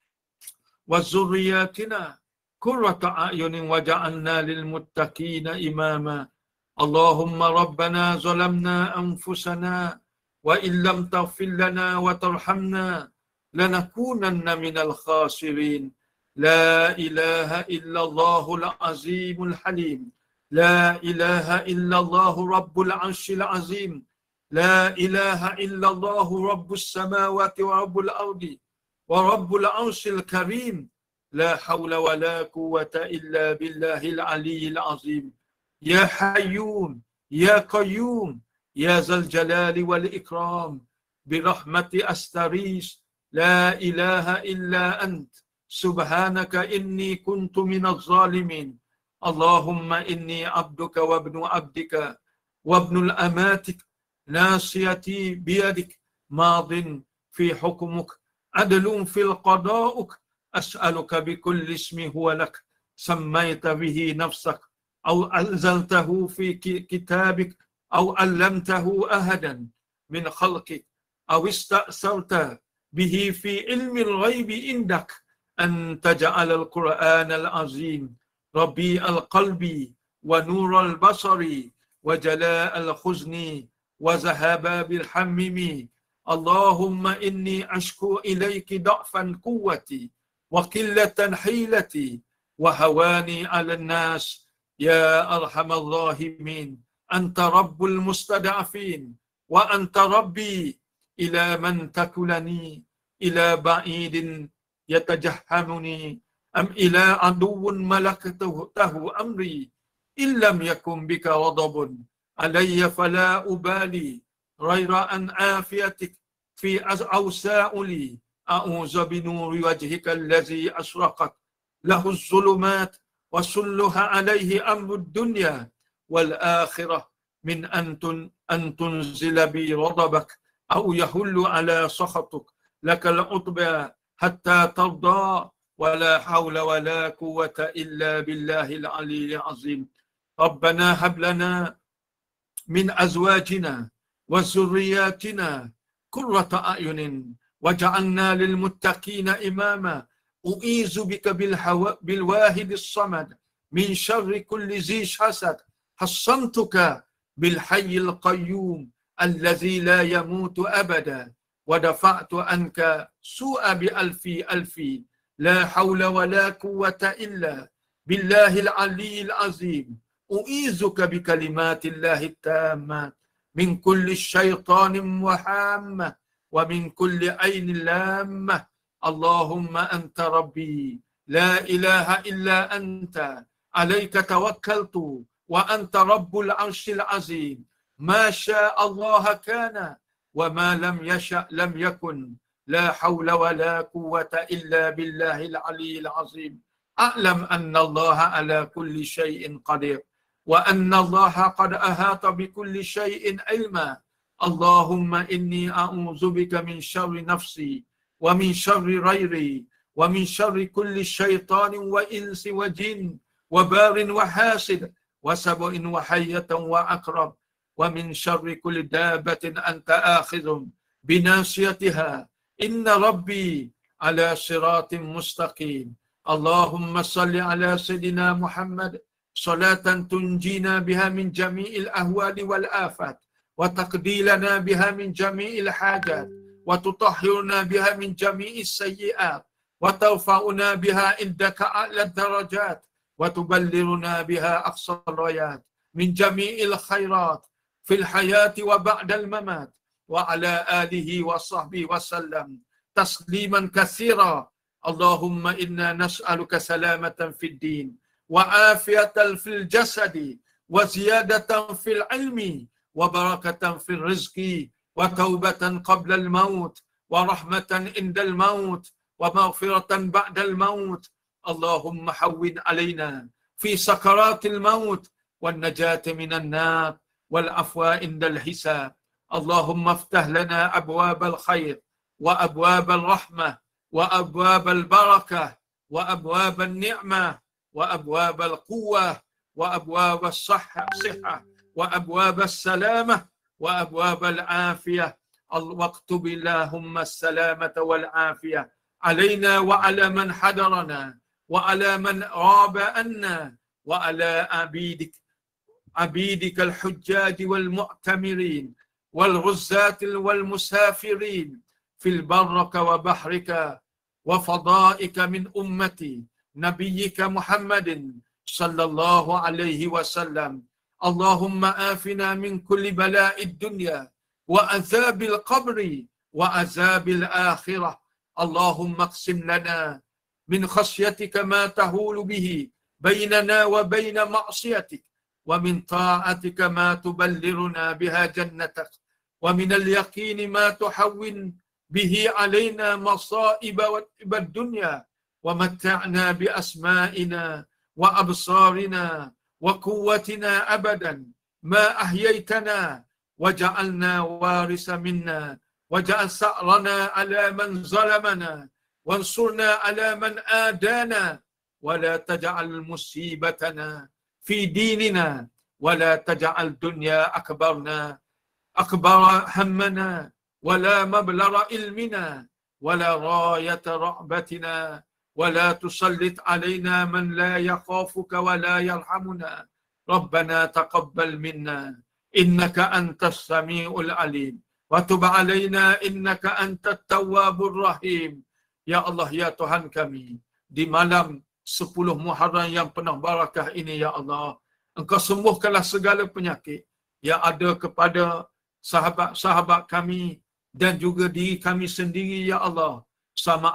S1: وذرياتنا قرة أعين واجعلنا للمتقين إماما. اللهم ربنا ظلمنا أنفسنا وإن لم تغفر لنا وترحمنا لنكونن من الخاسرين. لا إله إلا الله العظيم الحليم. لا إله إلا الله رب العرش العظيم. لا إله إلا الله رب السماوات ورب الأرض ورب العرش الكريم. لا حول ولا قوة إلا بالله العلي العظيم. يا حيوم يا قيوم يا ذا الجلال والإكرام برحمة أستغيث. لا إله إلا أنت سبحانك إني كنت من الظالمين. اللهم إني عبدك وابن عبدك وابن الأماتك ناصيتي بيدك ماض في حكمك عدل في القضاءك. أسألك بكل اسم هو لك سميت به نفسك أو أنزلته في كتابك أو علمته أحدا من خلقك أو استأثرت به في علم الغيب عندك أن تجعل القرآن العظيم ربيع القلب ونور البصر وجلاء الحزن وذهاب بالحمم. اللهم إني أشكو إليك ضعفا قوتي وقلة حيلتي وهواني على الناس يا أرحم الراحمين. أنت رب المستضعفين وأنت ربي. إلى من تكلني؟ إلى بعيد يتجهمني أم إلى عدو ملكته أمري؟ إن لم يكن بك غضب علي فلا أبالي غير أن عافيتك في أوساع لي. أعوذ بنور وجهك الذي أشرقت له الظلمات وسلها عليه أمر الدنيا والآخرة من أن تنزل بي غضبك أو يحل على سخطك. لك العتبى حتى ترضى. ولا حول ولا قوة إلا بالله العلي العظيم. ربنا هب لنا من أزواجنا وذرياتنا قرة أعين وجعلنا للمتقين إماما. أعيذ بك بالواحد الصمد من شر كل ذي حسد. حصنتك بالحي القيوم الذي لا يموت أبدا ودفعت عنك سوء بألف. لا حول ولا قوة إلا بالله العلي العظيم. أعيذك بكلمات الله التامات من كل شيطان وهامة ومن كل عين لامة. اللهم أنت ربي لا إله إلا أنت عليك توكلت وأنت رب العرش العظيم. ما شاء الله كان وما لم يشأ لم يكن. لا حول ولا قوة إلا بالله العلي العظيم. أعلم أن الله على كل شيء قدير وأن الله قد أحاط بكل شيء علما. اللهم إني أعوذ بك من شر نفسي ومن شر غيري ومن شر كل شيطان وإنس وجن وبار وحاسد وسبع وحية وعقرب ومن شر كل دابة أنت آخذ بناصيتها. إن ربي على صراط مستقيم. اللهم صل على سيدنا محمد صلاة تنجينا بها من جميع الأهوال والآفات وتقضي لنا بها من جميع الحاجات وتطهرنا بها من جميع السيئات وترفعنا بها عندك أعلى الدرجات وتبلغنا بها أقصى الغايات من جميع الخيرات في الحياة وبعد الممات. وعلى آله وصحبه وسلم تسليما كثيرا. اللهم إنا نسألك سلامة في الدين وعافية في الجسد وزيادة في العلم وبركة في الرزق وتوبة قبل الموت ورحمة عند الموت ومغفرة بعد الموت. اللهم حون علينا في سكرات الموت والنجاة من النار والعفو عند الحساب. اللهم افتح لنا أبواب الخير وأبواب الرحمة وأبواب البركة وأبواب النعمة وأبواب القوة وأبواب الصحة وأبواب السلامة وأبواب العافية. واكتب اللهم السلامة والعافية علينا وعلى من حضرنا وعلى من غاب عنا وعلى عبيدك الحجاج والمعتمرين والغزاة والمسافرين في البرك وبحرك وفضائك من أمتي نبيك محمد صلى الله عليه وسلم. اللهم آفنا من كل بلاء الدنيا وعذاب القبر وعذاب الآخرة. اللهم اقسم لنا من خشيتك ما تهول به بيننا وبين معصيتك، ومن طاعتك ما تبلغنا بها جنتك، ومن اليقين ما تحول به علينا مصائب الدنيا، ومتعنا بأسمائنا وأبصارنا وقوتنا أبدا ما أحييتنا، وجعلنا وارث منا، وجعل ثأرنا على من ظلمنا، وانصرنا على من آدانا، ولا تجعل مصيبتنا في ديننا، ولا تجعل الدنيا أكبر همنا، ولا مبلغ علمنا، ولا راية رغبتنا، ولا تسلط علينا من لا يخافك ولا يرحمنا. ربنا تقبل منا إنك أنت السميع العليم، وتب علينا إنك أنت التواب الرحيم. Ya Allah, ya Tuhan kami, di malam 10 Muharram yang penuh barakah ini, ya Allah, Engkau sembuhkanlah segala penyakit yang ada kepada sahabat-sahabat kami dan juga diri kami sendiri, ya Allah, sama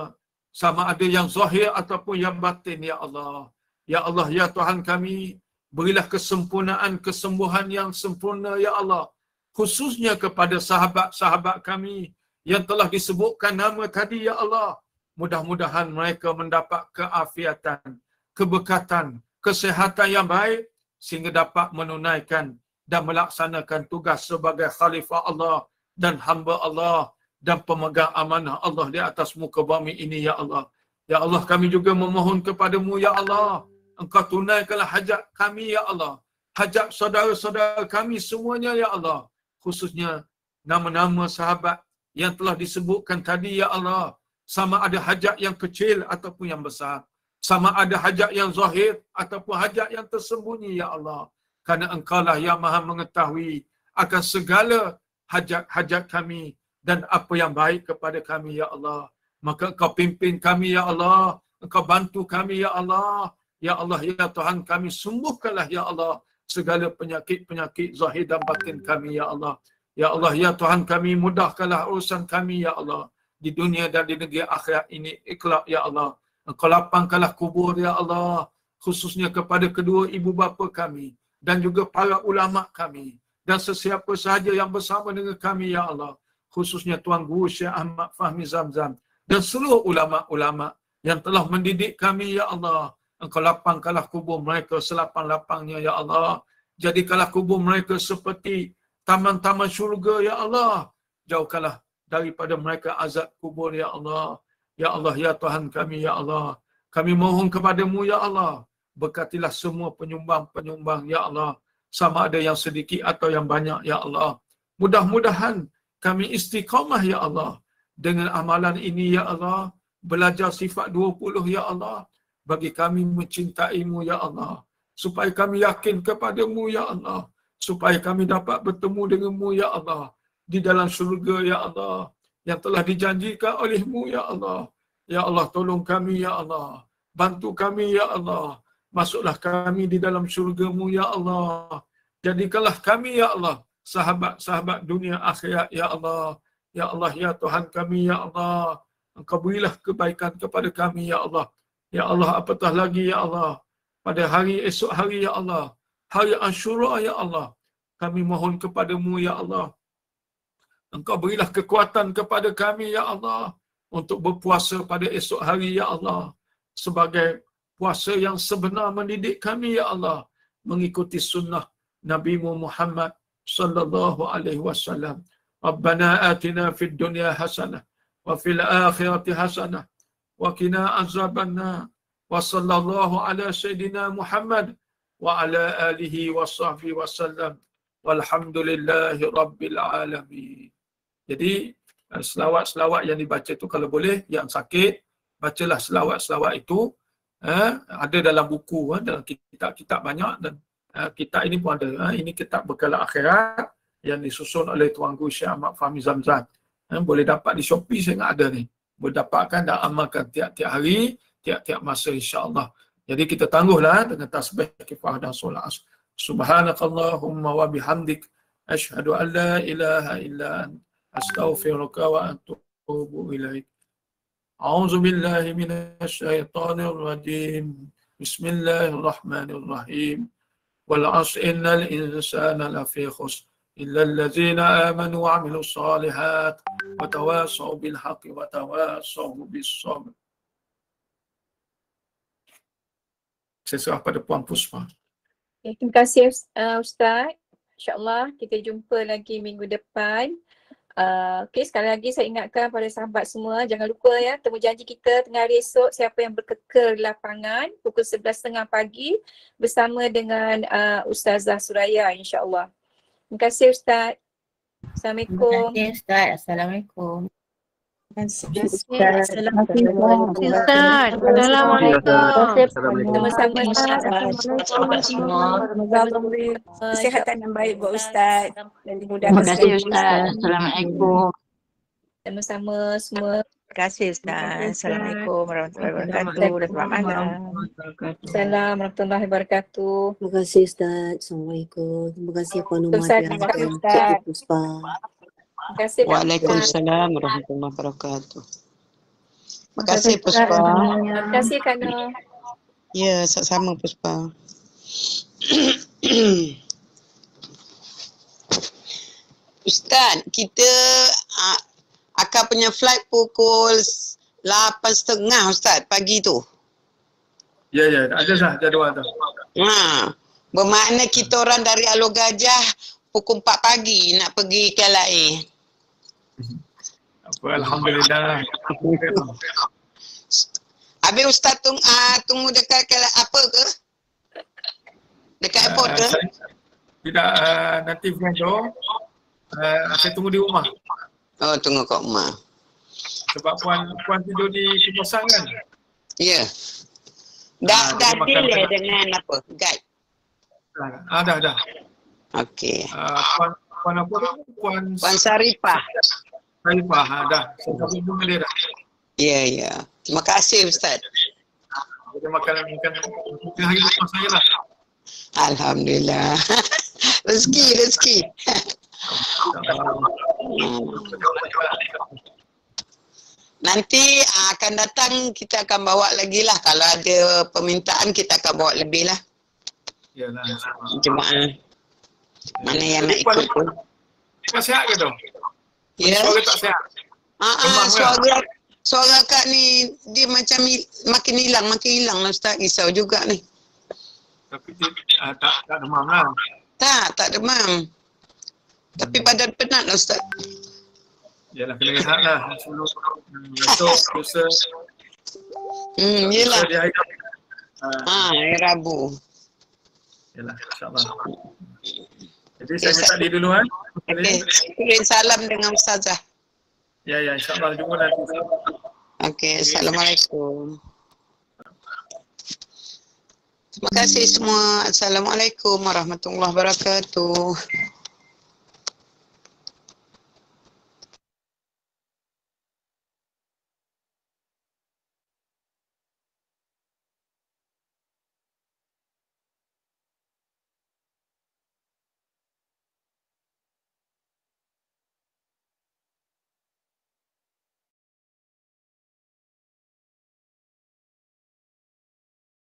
S1: ada yang zahir ataupun yang batin, ya Allah. Ya Allah, ya Tuhan kami, berilah kesempurnaan kesembuhan yang sempurna, ya Allah, khususnya kepada sahabat-sahabat kami yang telah disebutkan nama tadi, ya Allah. Mudah-mudahan mereka mendapat keafiatan, keberkatan, kesihatan yang baik sehingga dapat menunaikan dan melaksanakan tugas sebagai khalifah Allah dan hamba Allah dan pemegang amanah Allah di atas muka bumi ini, ya Allah. Ya Allah, kami juga memohon kepadamu, ya Allah, Engkau tunaikanlah hajat kami, ya Allah, hajat saudara-saudara kami semuanya, ya Allah, khususnya nama-nama sahabat yang telah disebutkan tadi, ya Allah, sama ada hajat yang kecil ataupun yang besar, sama ada hajat yang zahir ataupun hajat yang tersembunyi, ya Allah, kerana Engkaulah yang maha mengetahui akan segala hajat-hajat kami dan apa yang baik kepada kami, ya Allah. Maka Engkau pimpin kami, ya Allah, Engkau bantu kami, ya Allah. Ya Allah, ya Tuhan kami, sembuhkanlah, ya Allah, segala penyakit-penyakit zahir dan batin kami, ya Allah. Ya Allah, ya Tuhan kami, mudahkanlah urusan kami, ya Allah, di dunia dan di negeri akhirat ini ikhlas, ya Allah. Engkau lapangkanlah kubur, ya Allah, khususnya kepada kedua ibu bapa kami dan juga para ulama kami dan sesiapa sahaja yang bersama dengan kami, ya Allah, khususnya Tuan Guru Syekh Ahmad Fahmi Zamzam dan seluruh ulama-ulama yang telah mendidik kami, ya Allah. Engkau lapangkanlah kubur mereka selapang-lapangnya, ya Allah. Jadikanlah kubur mereka seperti taman-taman syurga, ya Allah. Jauhkanlah daripada mereka azab kubur, ya Allah. Ya Allah, ya Tuhan kami, ya Allah, kami mohon kepadamu, ya Allah, berkatilah semua penyumbang-penyumbang, ya Allah, sama ada yang sedikit atau yang banyak, ya Allah. Mudah-mudahan kami istiqamah, ya Allah, dengan amalan ini, ya Allah, belajar sifat 20, ya Allah, bagi kami mencintaimu, ya Allah, supaya kami yakin kepadamu, ya Allah, supaya kami dapat bertemu denganmu, ya Allah, di dalam syurga, ya Allah, yang telah dijanjikan olehmu, ya Allah. Ya Allah, tolong kami, ya Allah, bantu kami, ya Allah, masuklah kami di dalam syurgamu, ya Allah. Jadikanlah kami, ya Allah, sahabat-sahabat dunia akhirat, ya Allah. Ya Allah, ya Tuhan kami, ya Allah, Engkau berilah kebaikan kepada kami, ya Allah. Ya Allah, apatah lagi, ya Allah, pada hari esok hari, ya Allah, hari Ashura, ya Allah, kami mohon kepadamu, ya Allah, Engkau berilah kekuatan kepada kami, ya Allah, untuk berpuasa pada esok hari, ya Allah, sebagai puasa yang sebenar mendidik kami, ya Allah, mengikuti sunnah Nabi Muhammad sallallahu alaihi wasallam. Rabbana atina fid dunya hasanah wa fil akhirati hasanah wa qina azabannar. wa sallallahu ala sayyidina Muhammad wa ala alihi wa sahbihi wasallam walhamdulillahi rabbil alamin. Jadi selawat-selawat yang dibaca tu kalau boleh yang sakit bacalah selawat-selawat itu. Ada dalam buku, dalam kitab-kitab banyak, dan kitab ini pun ada. Ini kitab Bekal Akhirat yang disusun oleh Tuanku Syekh Ahmad Fahmi Zamzam. Boleh dapat di Shopee, saya ingat ada ni. Boleh dapatkan dan amalkan tiap-tiap hari, tiap-tiap masa, insya-Allah. Jadi kita tangguhlah dengan tasbih, kifah dan solat. Subhanakallahumma wa bihamdik asyhadu an la ilaha illa anta astaghfiruka wa atubu ilaik. A'udzu billahi minasy syaithanir rajim. Bismillahirrahmanirrahim. Wal 'asri innal insana lafi khusr illa allazina amanu wa 'amilus shalihat wa tawassaw bil haqqi wa tawassaw bis sabr. Saya serah pada Puan Puspa.
S2: Okay, terima kasih Ustaz. InsyaAllah kita jumpa lagi minggu depan. Okey, sekali lagi saya ingatkan pada sahabat semua, jangan lupa ya, temu janji kita tengah hari esok, siapa yang berkekal di lapangan pukul 11.30 pagi bersama dengan Ustazah Suraya, insya-Allah. Terima kasih Ustaz. Assalamualaikum.
S3: Terima kasih Ustaz. Assalamualaikum.
S2: Assalamualaikum.
S4: Kesihatan yang baik buat Ustaz dan dimudahkan.
S3: Terima kasih Ustaz. Assalamualaikum.
S2: Sama-sama semua.
S4: Terima kasih Ustaz. Assalamualaikum warahmatullahi wabarakatuh. Dan selamat malam.
S2: Assalamualaikum warahmatullahi wabarakatuh.
S5: Terima kasih Ustaz. Assalamualaikum. Terima kasih Puan Umar
S2: Ustaz,
S5: dan
S2: terima kasih,
S5: Puan
S2: Ustaz.
S5: Cik Puspa.
S2: Terima kasih.
S6: Waalaikumsalam warahmatullahi wabarakatuh. Terima kasih Puspa.
S2: Terima kasih Kana.
S6: Ya, sama-sama Puspa. Ustaz, kita akan punya flight pukul 8.30 Ustaz pagi tu.
S1: Ya, ada dah jadual tu.
S6: Bermakna kita orang dari Alor Gajah pukul 4 pagi nak pergi KLIA.
S1: Alhamdulillah.
S6: Habis Ustaz tunggu dekat KLIA apa ke? Dekat airport ke?
S1: Tidak, nanti vendor. Saya tunggu di rumah.
S6: Oh, tunggu kat rumah.
S1: Sebab puan tidur di kosan kan?
S6: Ya. Dah delay
S1: makan
S6: dengan apa? Guide.
S1: Dah.
S6: Okey.
S1: Puan apa tu? Puan
S6: Saripah.
S1: Saripah, dah. Saya dah jumpa dia dah.
S6: Ya. Terima kasih Ustaz.
S1: Kita makan hari lepas saya lah.
S6: Alhamdulillah. Rezeki. Nanti akan datang kita akan bawa lagi lah. Kalau ada permintaan kita akan bawa lebih lah.
S1: Yalah.
S6: Jemaah. Mana yang nak ikut pun.
S1: Kau sihat ke tu?
S6: Ya.
S1: Suara tak sihat?
S6: Suara Kak ni dia macam makin hilang lah Ustaz. Risau juga ni.
S1: Tapi tak demam lah.
S6: Tak demam. Tapi badan penat lah Ustaz.
S1: Yalah, kena rehat lah. Sebelum besok, lusa.
S6: Yelah.
S1: Di hari
S6: Hari Rabu.
S1: Yalah, insyaAllah. Jadi saya minta diri dulu kan.
S6: Okey. Kirim salam dengan Ustazah.
S1: Ya, insyaAllah. Jumpa nanti.
S6: Okey. Assalamualaikum. Terima kasih semua. Assalamualaikum warahmatullahi wabarakatuh.